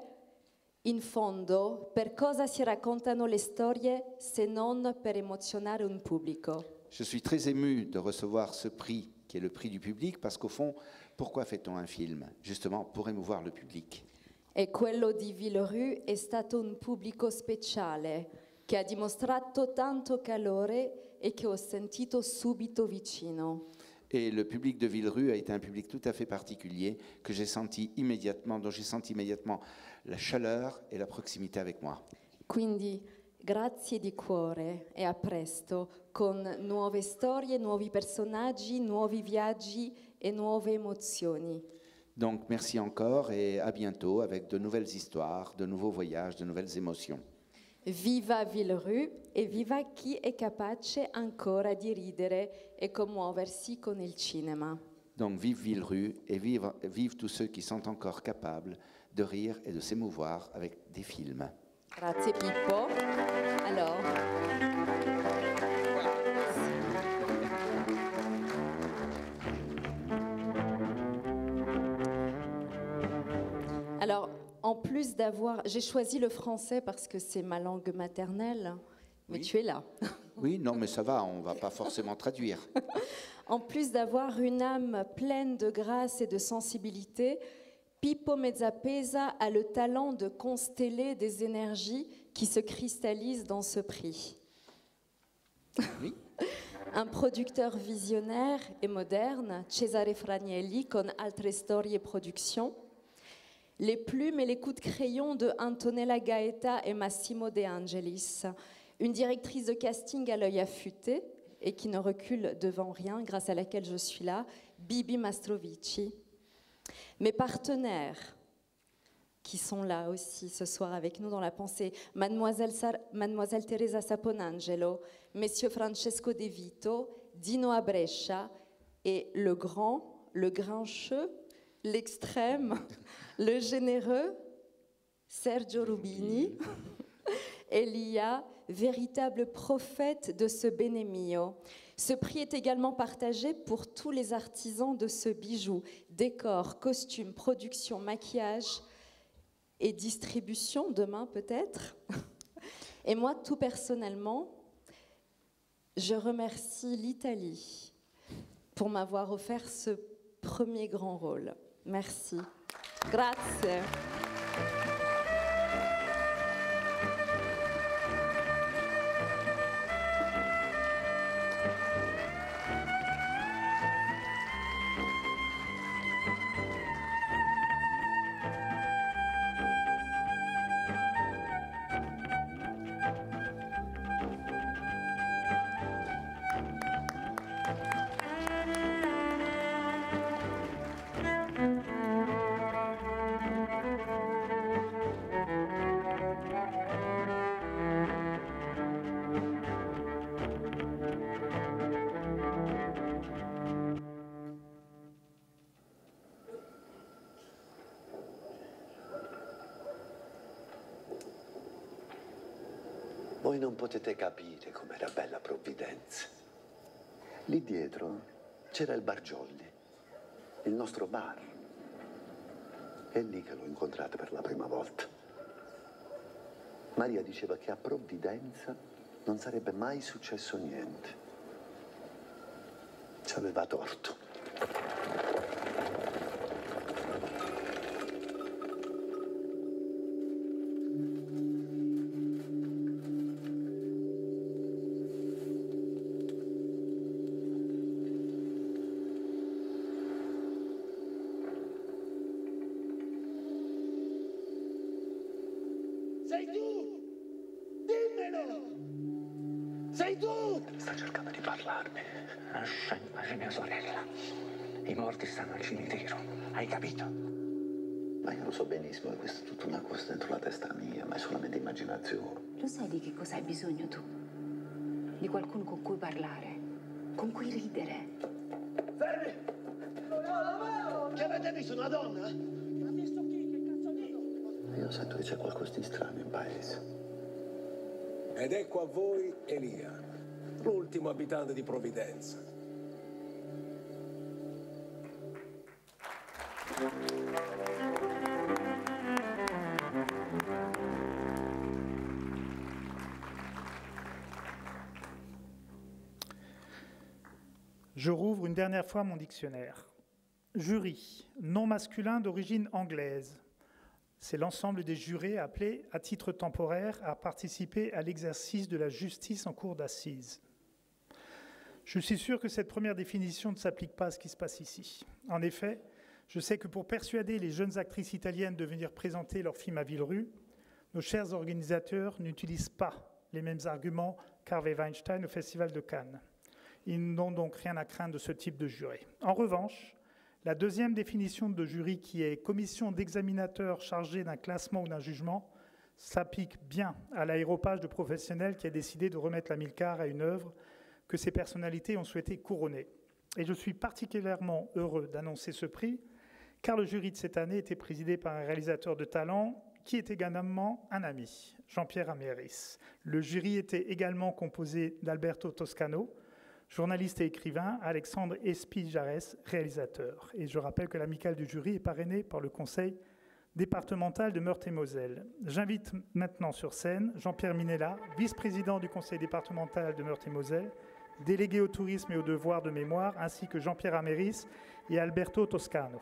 in fondo per cosa si raccontano le storie se non per emozionare un pubblico? Je suis très ému de recevoir ce prix, qui est le prix du public, parce qu'au fond, pourquoi fait-on un film? Justement, pour émouvoir le public. E quello di Villeru è stato un pubblico speciale che ha dimostrato tanto calore e che ho sentito subito vicino. Et le public de Villeru a été un public tout à fait particulier que j'ai senti immédiatement, dont j'ai senti immédiatement la chaleur et la proximité avec moi. Quindi grazie di cuore e a presto con nuove storie, nuovi personaggi, nuovi viaggi e nuove emozioni. Donc merci encore et à bientôt avec de nouvelles histoires, de nouveaux voyages, de nouvelles émotions. Viva Villeru e viva chi è capace ancora di ridere e commuoversi con il cinema. Donc vive Villeru et vive, vive tous ceux qui sont encore capables de rire et de s'émouvoir avec des films. Grazie Pippo. Alors. Alors, en plus d'avoir... J'ai choisi le français parce que c'est ma langue maternelle, mais Oui. tu es là. Oui, non, mais ça va, on ne va pas forcément traduire. En plus d'avoir une âme pleine de grâce et de sensibilité, Pippo Mezzapesa a le talent de consteller des énergies qui se cristallisent dans ce prix. Oui. Un producteur visionnaire et moderne, Cesare Fragnelli, con Altre Storie Productions. Les plumes et les coups de crayon de Antonella Gaeta et Massimo De Angelis. Une directrice de casting à l'œil affûté et qui ne recule devant rien, grâce à laquelle je suis là, Bibi Mastrovici. Mes partenaires, qui sont là aussi ce soir avec nous dans la pensée, Mademoiselle, Sar- Mademoiselle Teresa Saponangelo, Monsieur Francesco De Vito, Dino Abrescia et le grand, le grincheux, l'extrême, le généreux, Sergio Rubini, Elia, véritable prophète de ce Bene Mio. Ce prix est également partagé pour tous les artisans de ce bijou, décor, costume, production, maquillage et distribution, demain peut-être. Et moi, tout personnellement, je remercie l'Italie pour m'avoir offert ce premier grand rôle. Merci. Grazie. Voi non potete capire com'era bella Provvidenza. Lì dietro c'era il Bar Jolly, il nostro bar. È lì che l'ho incontrata per la prima volta. Maria diceva che a Provvidenza non sarebbe mai successo niente. Ci aveva torto. Sei tu! Dimmelo! Sei tu! Sta cercando di parlarmi. Lascia in pace mia sorella. I morti stanno al cimitero. Hai capito? Ma io lo so benissimo che questa è tutta una cosa dentro la testa mia, ma è solamente immaginazione. Lo sai di che cosa hai bisogno tu? Di qualcuno con cui parlare, con cui ridere. Fermi! Che avete visto, una donna? Ma visto chi? Che cazzo dico? Io sento che c'è qualcosa di strano in paese. Ed ecco a voi Elia, l'ultimo abitante di Provvidenza. Je rouvre une dernière fois mon dictionnaire. Jury, nom masculin d'origine anglaise. C'est l'ensemble des jurés appelés, à titre temporaire, à participer à l'exercice de la justice en cour d'assises. Je suis sûr que cette première définition ne s'applique pas à ce qui se passe ici. En effet, je sais que pour persuader les jeunes actrices italiennes de venir présenter leur film à Villerue, nos chers organisateurs n'utilisent pas les mêmes arguments qu'Harvey Weinstein au Festival de Cannes. Ils n'ont donc rien à craindre de ce type de jury. En revanche, la deuxième définition de jury, qui est commission d'examinateurs chargée d'un classement ou d'un jugement, s'applique bien à l'aéropage de professionnels qui a décidé de remettre la Milcar à une œuvre que ces personnalités ont souhaité couronner. Et je suis particulièrement heureux d'annoncer ce prix, car le jury de cette année était présidé par un réalisateur de talent qui est également un ami, Jean-Pierre Améris. Le jury était également composé d'Alberto Toscano, journaliste et écrivain, Alexandre Espijares, réalisateur. Et je rappelle que l'amicale du jury est parrainée par le Conseil départemental de Meurthe-et-Moselle. J'invite maintenant sur scène Jean-Pierre Minella, vice-président du conseil départemental de Meurthe-et-Moselle, délégué au tourisme et aux devoirs de mémoire, ainsi que Jean-Pierre Améris et Alberto Toscano.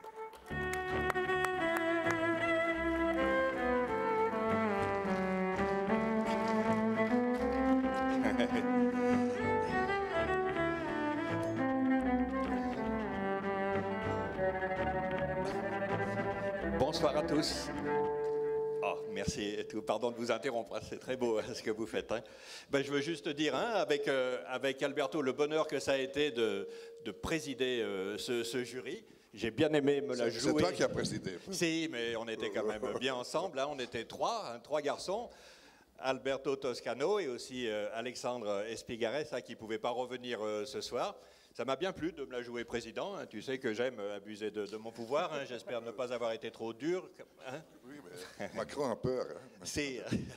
Bonsoir à tous. Oh, merci et tout. Pardon de vous interrompre, c'est très beau hein, ce que vous faites. Hein. Ben, je veux juste dire, hein, avec, euh, avec Alberto, le bonheur que ça a été de, de présider euh, ce, ce jury. J'ai bien aimé me la jouer. C'est toi qui as présidé. Si, mais on était quand même bien ensemble. Hein. On était trois, hein, trois garçons. Alberto Toscano et aussi euh, Alexandre Espigares, hein, qui ne pouvaient pas revenir euh, ce soir. Ça m'a bien plu de me la jouer président. Hein. Tu sais que j'aime abuser de, de mon pouvoir. Hein. J'espère ne pas avoir été trop dur. Hein. Oui, mais Macron a peur. Hein. C'est...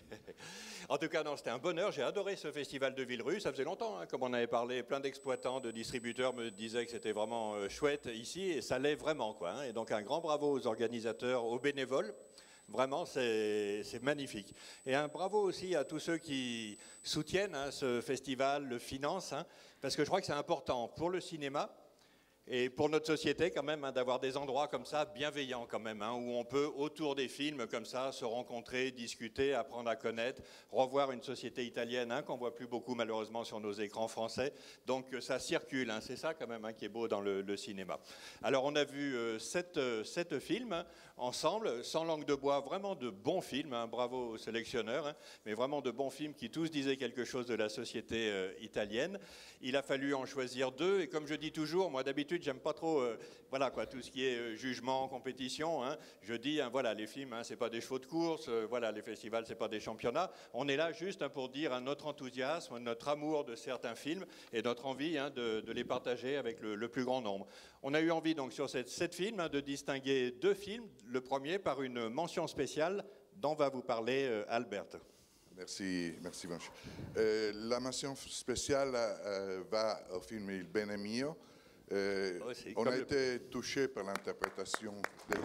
En tout cas, non, c'était un bonheur. J'ai adoré ce festival de Villerue. Ça faisait longtemps, hein, comme on avait parlé. Plein d'exploitants, de distributeurs me disaient que c'était vraiment euh, chouette ici. Et ça l'est vraiment, quoi. Hein. Et donc, un grand bravo aux organisateurs, aux bénévoles. Vraiment, c'est magnifique. Et un bravo aussi à tous ceux qui soutiennent hein, ce festival, le financent, hein, parce que je crois que c'est important pour le cinéma et pour notre société quand même, hein, d'avoir des endroits comme ça, bienveillants quand même, hein, où on peut, autour des films comme ça, se rencontrer, discuter, apprendre à connaître, revoir une société italienne hein, qu'on ne voit plus beaucoup malheureusement sur nos écrans français. Donc ça circule, hein, c'est ça quand même hein, qui est beau dans le, le cinéma. Alors on a vu euh, sept, euh, sept films hein, ensemble, sans langue de bois, vraiment de bons films, hein, bravo aux sélectionneurs, hein, mais vraiment de bons films qui tous disaient quelque chose de la société euh, italienne. Il a fallu en choisir deux, et comme je dis toujours, moi d'habitude, j'aime pas trop euh, voilà, quoi, tout ce qui est euh, jugement, compétition. Hein. Je dis, hein, voilà, les films, hein, c'est pas des chevaux de course, euh, voilà, les festivals, c'est pas des championnats. On est là juste hein, pour dire hein, notre enthousiasme, notre amour de certains films et notre envie hein, de, de les partager avec le, le plus grand nombre. On a eu envie, donc, sur ces sept films, hein, de distinguer deux films. Le premier par une mention spéciale dont va vous parler euh, Alberto. Merci, merci Manche. Euh, la mention spéciale euh, va au film Il Bene Mio. Euh, oh, on a le... été touché par l'interprétation de...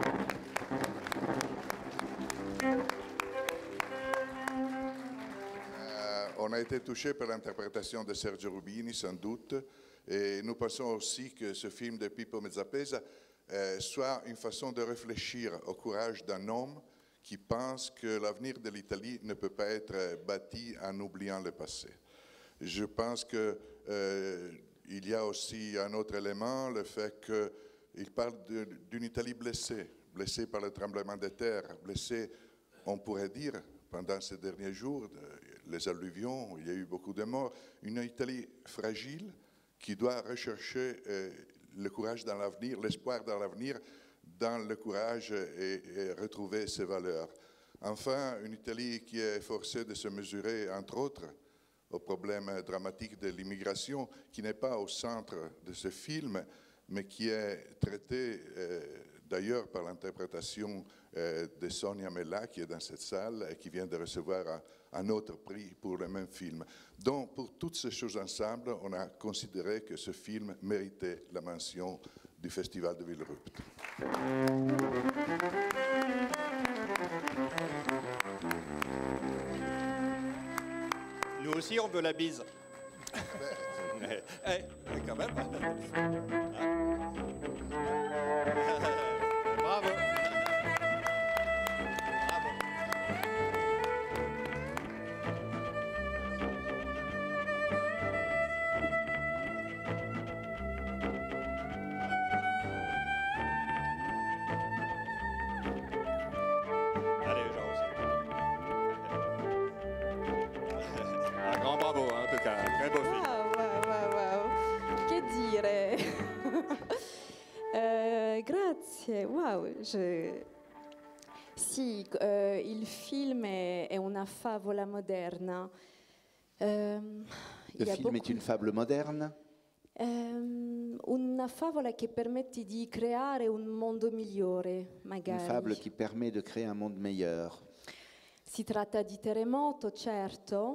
euh, on a été touché par l'interprétation de Sergio Rubini, sans doute, et nous pensons aussi que ce film de Pippo Mezzapesa euh, soit une façon de réfléchir au courage d'un homme qui pense que l'avenir de l'Italie ne peut pas être bâti en oubliant le passé. Je pense que euh, il y a aussi un autre élément, le fait qu'il parle d'une Italie blessée, blessée par le tremblement de terre, blessée, on pourrait dire, pendant ces derniers jours, les alluvions, il y a eu beaucoup de morts, une Italie fragile qui doit rechercher euh, le courage dans l'avenir, l'espoir dans l'avenir, dans le courage et, et retrouver ses valeurs. Enfin, une Italie qui est forcée de se mesurer, entre autres, au problème dramatique de l'immigration, qui n'est pas au centre de ce film, mais qui est traité euh, d'ailleurs par l'interprétation euh, de Sonia Mella, qui est dans cette salle et qui vient de recevoir un, un autre prix pour le même film. Donc, pour toutes ces choses ensemble, on a considéré que ce film méritait la mention du Festival de Villerupt. Nous aussi, on veut la bise. Eh, quand même. Bravo. Wow, je... Sì, eh, il film è, è una favola moderna. Eh, Le film beaucoup... est une fable moderne. Eh, una favola che permette di creare un mondo migliore, magari. Une fable qui permet de créer un monde meilleur. Si tratta di terremoto, certo.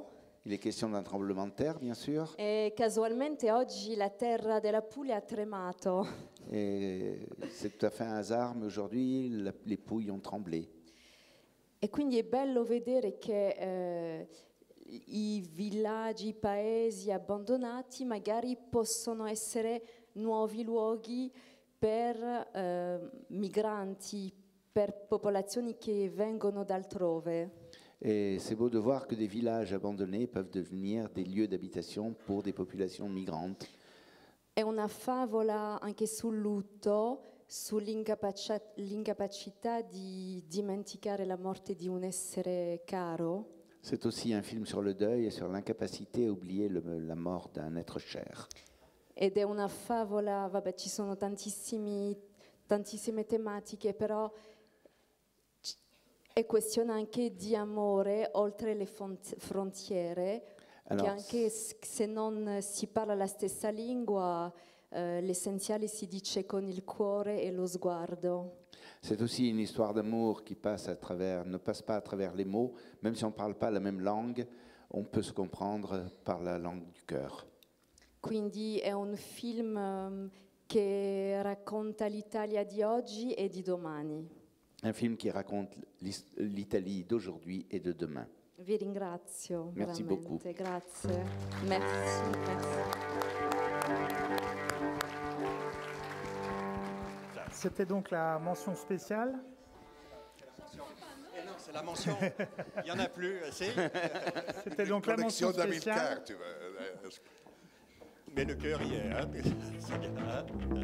Il est question d'un tremblement de terre, bien sûr. E casualmente oggi la terra della Puglia ha tremato. Et c'est tout à fait un hasard, mais aujourd'hui, la- les Pouilles ont tremblé. E quindi è bello vedere che eh, i villaggi, i paesi abbandonati magari possono essere nuovi luoghi per eh, migranti, per popolazioni che vengono d'altrove. Et c'est beau de voir que des villages abandonnés peuvent devenir des lieux d'habitation pour des populations migrantes. È una favola anche sul lutto, sull'incapacità di dimenticare la morte di un essere caro. C'est aussi un film sur le deuil et sur l'incapacité à oublier le- la mort d'un être cher. Ed è una favola, vabbè, ci sono tantissimi, tantissime tematiche, però c- è questione anche di amore oltre le font- frontiere, Alors, che anche s- se non si parla la stessa lingua, eh, l'essenziale si dice con il cuore e lo sguardo. C'est aussi une histoire d'amour qui passe à travers, ne passe pas à travers les mots, même si on ne parle pas la même langue, on peut se comprendre par la langue du cœur. Quindi è un film ehm, che racconta l'Italia di oggi e di domani. Un film qui raconte l'his- l'Italie d'aujourd'hui et de demain. Vi ringrazio Merci veramente, beaucoup. grazie. Merci, merci. C'était donc la mention spéciale. Eh non, c'est la mention. Il n'y en a plus, c'est. C'était donc la mention spéciale. tu vois. euh, Mais le cœur y est. Hein. C'est bien, hein.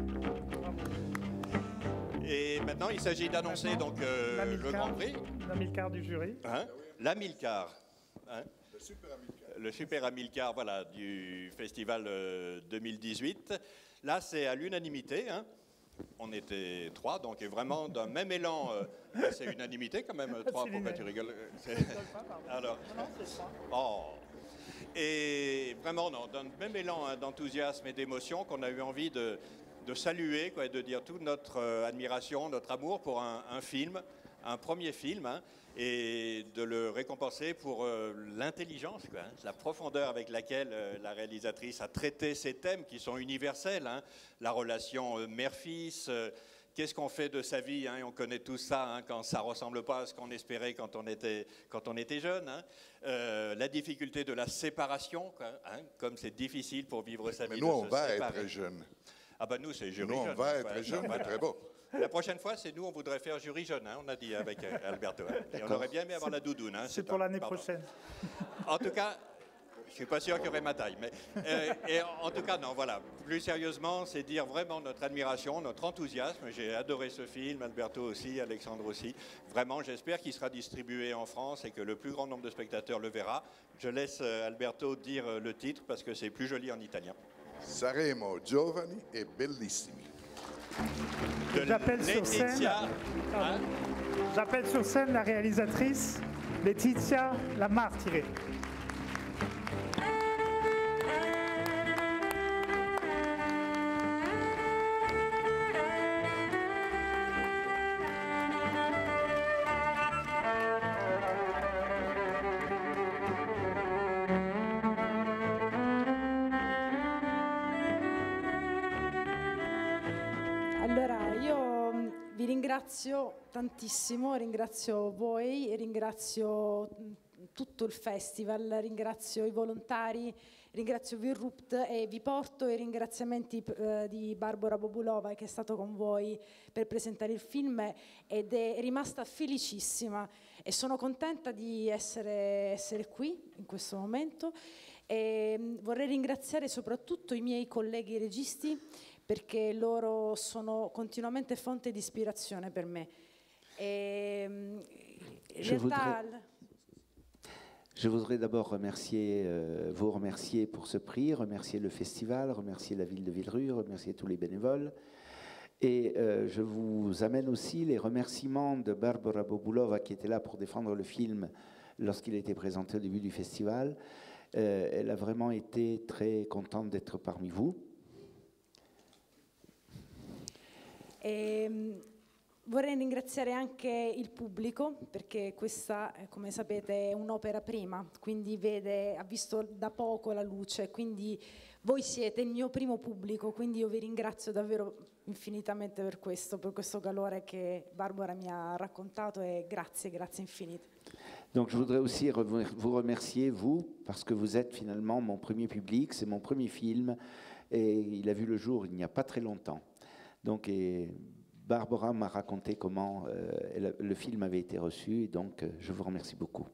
Et maintenant, il s'agit d'annoncer donc euh, le L'Amilcar, Grand Prix. l'Amilcar du jury. Hein, L'Amilcar. Hein, Le super Amilcar. le super Amilcar, voilà, du festival euh, deux mille dix-huit. Là, c'est à l'unanimité. Hein. On était trois, donc et vraiment d'un même élan. euh, là, c'est unanimité quand même, trois. C'est Pourquoi tu rigoles? C'est- Alors. Oh. Et vraiment, non, d'un même élan hein, d'enthousiasme et d'émotion qu'on a eu envie de, de saluer, quoi, et de dire toute notre euh, admiration, notre amour pour un, un film, un premier film, hein, et de le récompenser pour euh, l'intelligence, quoi, hein, la profondeur avec laquelle euh, la réalisatrice a traité ces thèmes qui sont universels, hein, la relation euh, mère-fils, euh, qu'est-ce qu'on fait de sa vie, hein, et on connaît tout ça, hein, quand ça ne ressemble pas à ce qu'on espérait quand on était, quand on était jeune, hein. Euh, la difficulté de la séparation, quoi, hein, comme c'est difficile pour vivre sa Mais vie nous, de on se va séparer. être jeunes. Ah ben nous, c'est jury Nous, on jeune. va hein, être quoi. jeunes, Voilà. mais très beau. La prochaine fois, c'est nous, on voudrait faire jury jeune, hein, on a dit avec euh, Alberto. hein. Et on D'accord. aurait bien aimé avoir la doudoune. hein, C'est pour un- l'année pardon. prochaine. En tout cas, je suis pas sûr qu'il y aurait ma taille. Mais, euh, et en tout cas, non, voilà. Plus sérieusement, c'est dire vraiment notre admiration, notre enthousiasme. J'ai adoré ce film, Alberto aussi, Alexandre aussi. Vraiment, j'espère qu'il sera distribué en France et que le plus grand nombre de spectateurs le verra. Je laisse euh, Alberto dire euh, le titre parce que c'est plus joli en italien. Saremo giovani e bellissimi. De J'appelle sur scène. Laetitia, hein, J'appelle sur scène la réalisatrice Laetitia La Martiré. Allora, io mh, vi ringrazio tantissimo, ringrazio voi, e ringrazio mh, tutto il festival, ringrazio i volontari, ringrazio Virrupt e vi porto i ringraziamenti eh, di Barbara Bobulova che è stato con voi per presentare il film ed è rimasta felicissima e sono contenta di essere, essere qui in questo momento. E mh, vorrei ringraziare soprattutto i miei colleghi registi perché loro sono continuamente fonte di ispirazione per me. E, mh, in Je realtà, voudrais- Je voudrais d'abord remercier, euh, vous remercier pour ce prix, remercier le festival, remercier la ville de Villerue, remercier tous les bénévoles. Et euh, je vous amène aussi les remerciements de Barbara Bobulova qui était là pour défendre le film lorsqu'il a été présenté au début du festival. Euh, elle a vraiment été très contente d'être parmi vous. e, mh, vorrei ringraziare anche il pubblico, perché questa, come sapete, è un'opera prima, quindi vede, ha visto da poco la luce, quindi voi siete il mio primo pubblico, quindi io vi ringrazio davvero infinitamente per questo, per questo calore che Barbara mi ha raccontato, e grazie, grazie infinite. Donc je voudrais aussi vous remercier, vous, parce que vous êtes finalement mon premier public, c'est mon premier film, et il a vu le jour il n'y a pas très longtemps. Donc, et Barbara m'a raconté comment euh, elle, le film avait été reçu, et donc euh, je vous remercie beaucoup.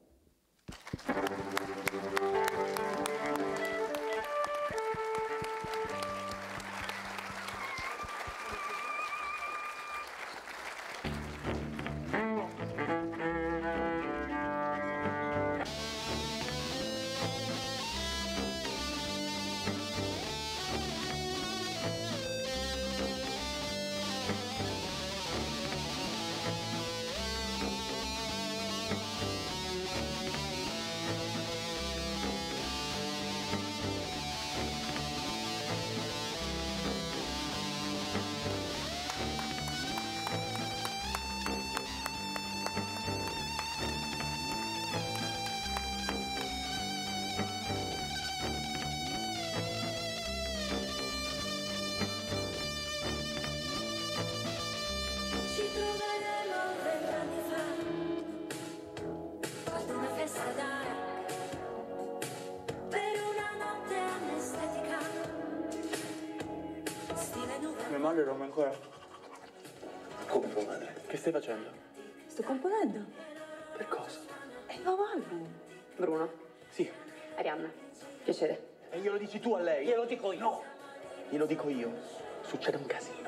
Mia madre dorme ancora? Come tua madre? Che stai facendo? Sto componendo. Per cosa? È il nuovo album. Bruno. Sì. Arianna. Piacere. E glielo dici tu a lei? Glielo dico io. No. Glielo dico io. Succede un casino.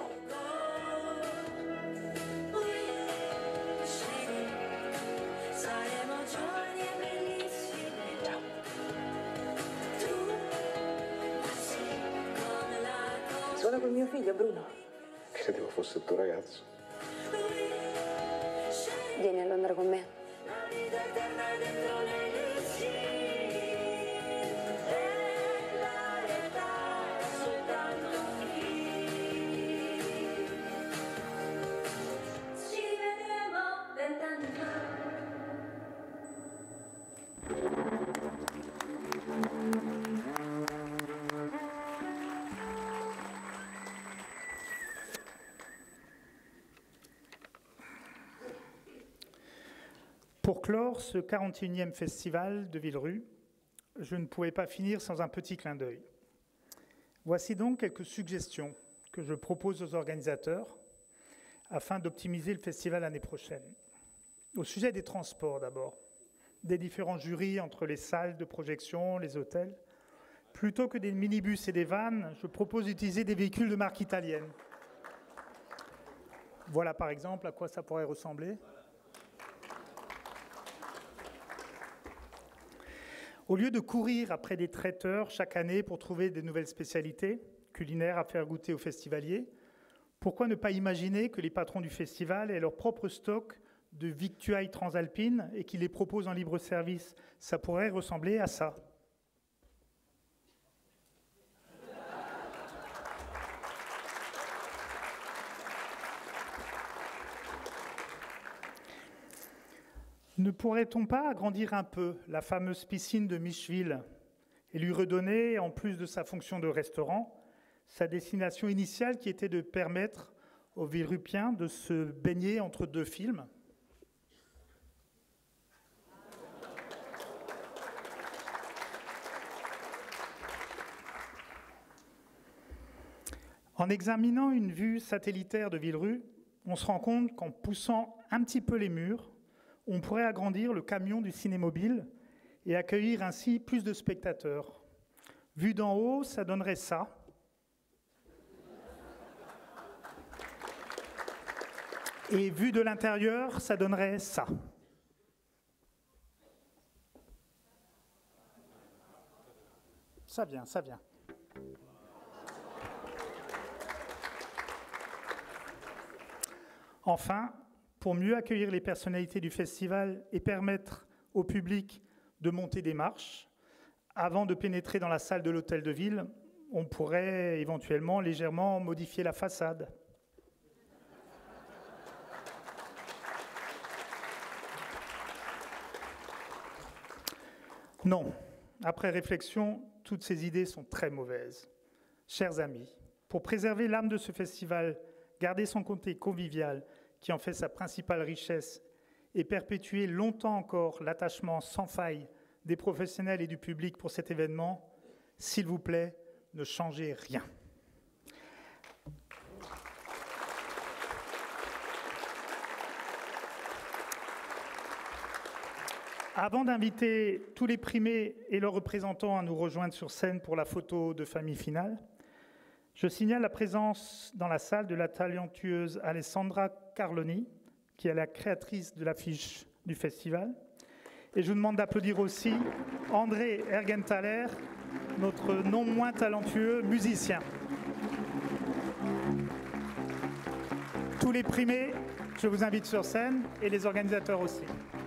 Suona col mio figlio, Bruno. Credevo fosse il tuo ragazzo. Vieni a Londra con me. Pour clore ce quarante et unième festival de Villerue, je ne pouvais pas finir sans un petit clin d'œil. Voici donc quelques suggestions que je propose aux organisateurs afin d'optimiser le festival l'année prochaine. Au sujet des transports d'abord, des différents jurys entre les salles de projection, les hôtels, plutôt que des minibus et des vannes, je propose d'utiliser des véhicules de marque italienne. Voilà par exemple à quoi ça pourrait ressembler. Au lieu de courir après des traiteurs chaque année pour trouver des nouvelles spécialités culinaires à faire goûter aux festivaliers, pourquoi ne pas imaginer que les patrons du festival aient leur propre stock de victuailles transalpines et qu'ils les proposent en libre service? Ça pourrait ressembler à ça. Ne pourrait-on pas agrandir un peu la fameuse piscine de Micheville et lui redonner, en plus de sa fonction de restaurant, sa destination initiale qui était de permettre aux Villerupiens de se baigner entre deux films? En examinant une vue satellitaire de Villerue, on se rend compte qu'en poussant un petit peu les murs, on pourrait agrandir le camion du Cinémobile et accueillir ainsi plus de spectateurs. Vu d'en haut, ça donnerait ça. Et vu de l'intérieur, ça donnerait ça. Ça vient, ça vient. Enfin, pour mieux accueillir les personnalités du festival et permettre au public de monter des marches, avant de pénétrer dans la salle de l'hôtel de ville, on pourrait éventuellement légèrement modifier la façade. Non. Après réflexion, toutes ces idées sont très mauvaises. Chers amis, pour préserver l'âme de ce festival, garder son côté convivial, qui en fait sa principale richesse, et perpétuer longtemps encore l'attachement sans faille des professionnels et du public pour cet événement, s'il vous plaît, ne changez rien. Avant d'inviter tous les primés et leurs représentants à nous rejoindre sur scène pour la photo de famille finale, je signale la présence dans la salle de la talentueuse Alessandra Carloni, qui est la créatrice de l'affiche du festival. Et je vous demande d'applaudir aussi André Ergenthaler, notre non moins talentueux musicien. Tous les primés, je vous invite sur scène, et les organisateurs aussi.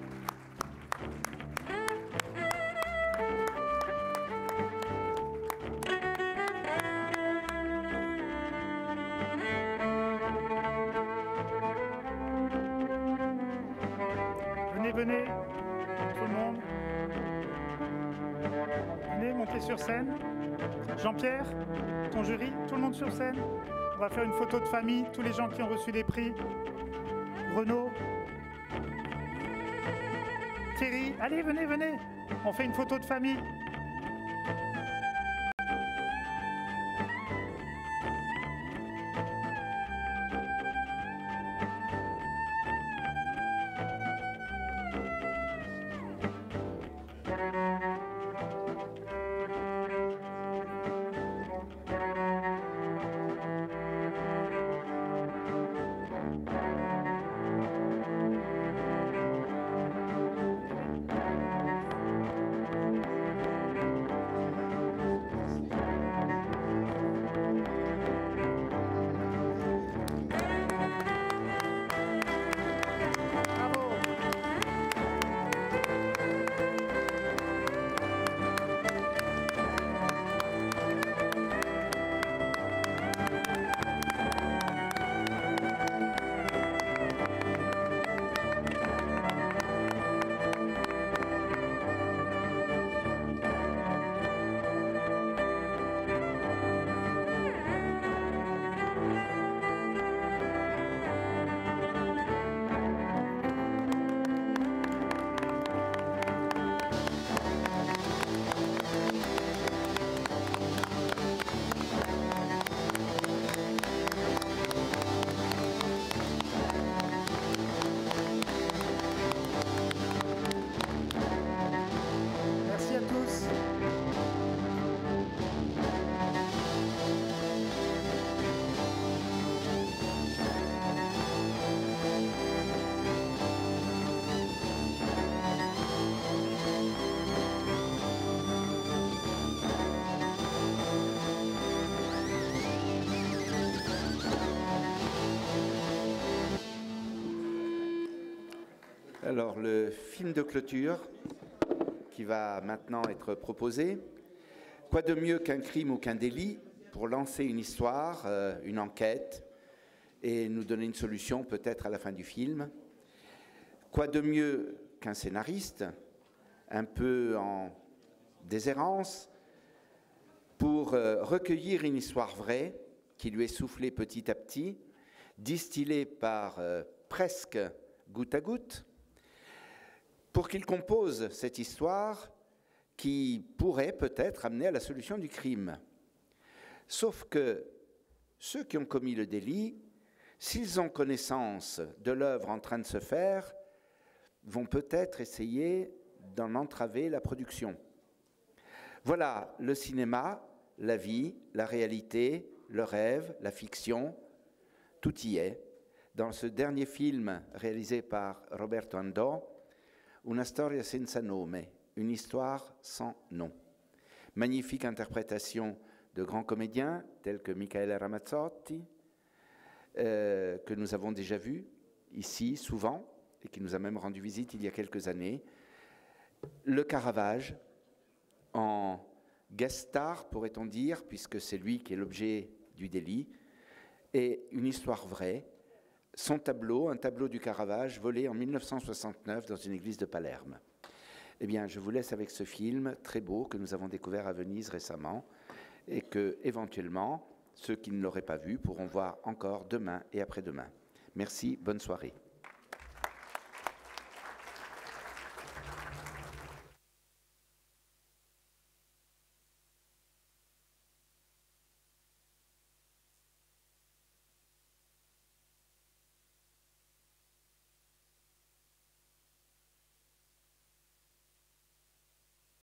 Venez, tout le monde. Venez, montez sur scène. Jean-Pierre, ton jury, tout le monde sur scène. On va faire une photo de famille, tous les gens qui ont reçu des prix. Renaud. Thierry, allez, venez, venez. On fait une photo de famille. Alors, le film de clôture qui va maintenant être proposé. Quoi de mieux qu'un crime ou qu'un délit pour lancer une histoire, euh, une enquête, et nous donner une solution peut-être à la fin du film. Quoi de mieux qu'un scénariste, un peu en déshérence, pour euh, recueillir une histoire vraie qui lui est soufflée petit à petit, distillée par euh, presque goutte à goutte, pour qu'il compose cette histoire qui pourrait peut-être amener à la solution du crime. Sauf que ceux qui ont commis le délit, s'ils ont connaissance de l'œuvre en train de se faire, vont peut-être essayer d'en entraver la production. Voilà le cinéma, la vie, la réalité, le rêve, la fiction, tout y est. Dans ce dernier film réalisé par Roberto Andò, Una storia senza nome, une histoire sans nom. Magnifique interprétation de grands comédiens tels que Michaela Ramazzotti, euh, que nous avons déjà vu ici souvent, et qui nous a même rendu visite il y a quelques années. Le Caravage, en guest star, pourrait-on dire, puisque c'est lui qui est l'objet du délit, et une histoire vraie. Son tableau, un tableau du Caravage, volé en mille neuf cent soixante-neuf dans une église de Palerme. Eh bien, je vous laisse avec ce film très beau que nous avons découvert à Venise récemment et que, éventuellement, ceux qui ne l'auraient pas vu pourront voir encore demain et après-demain. Merci, bonne soirée.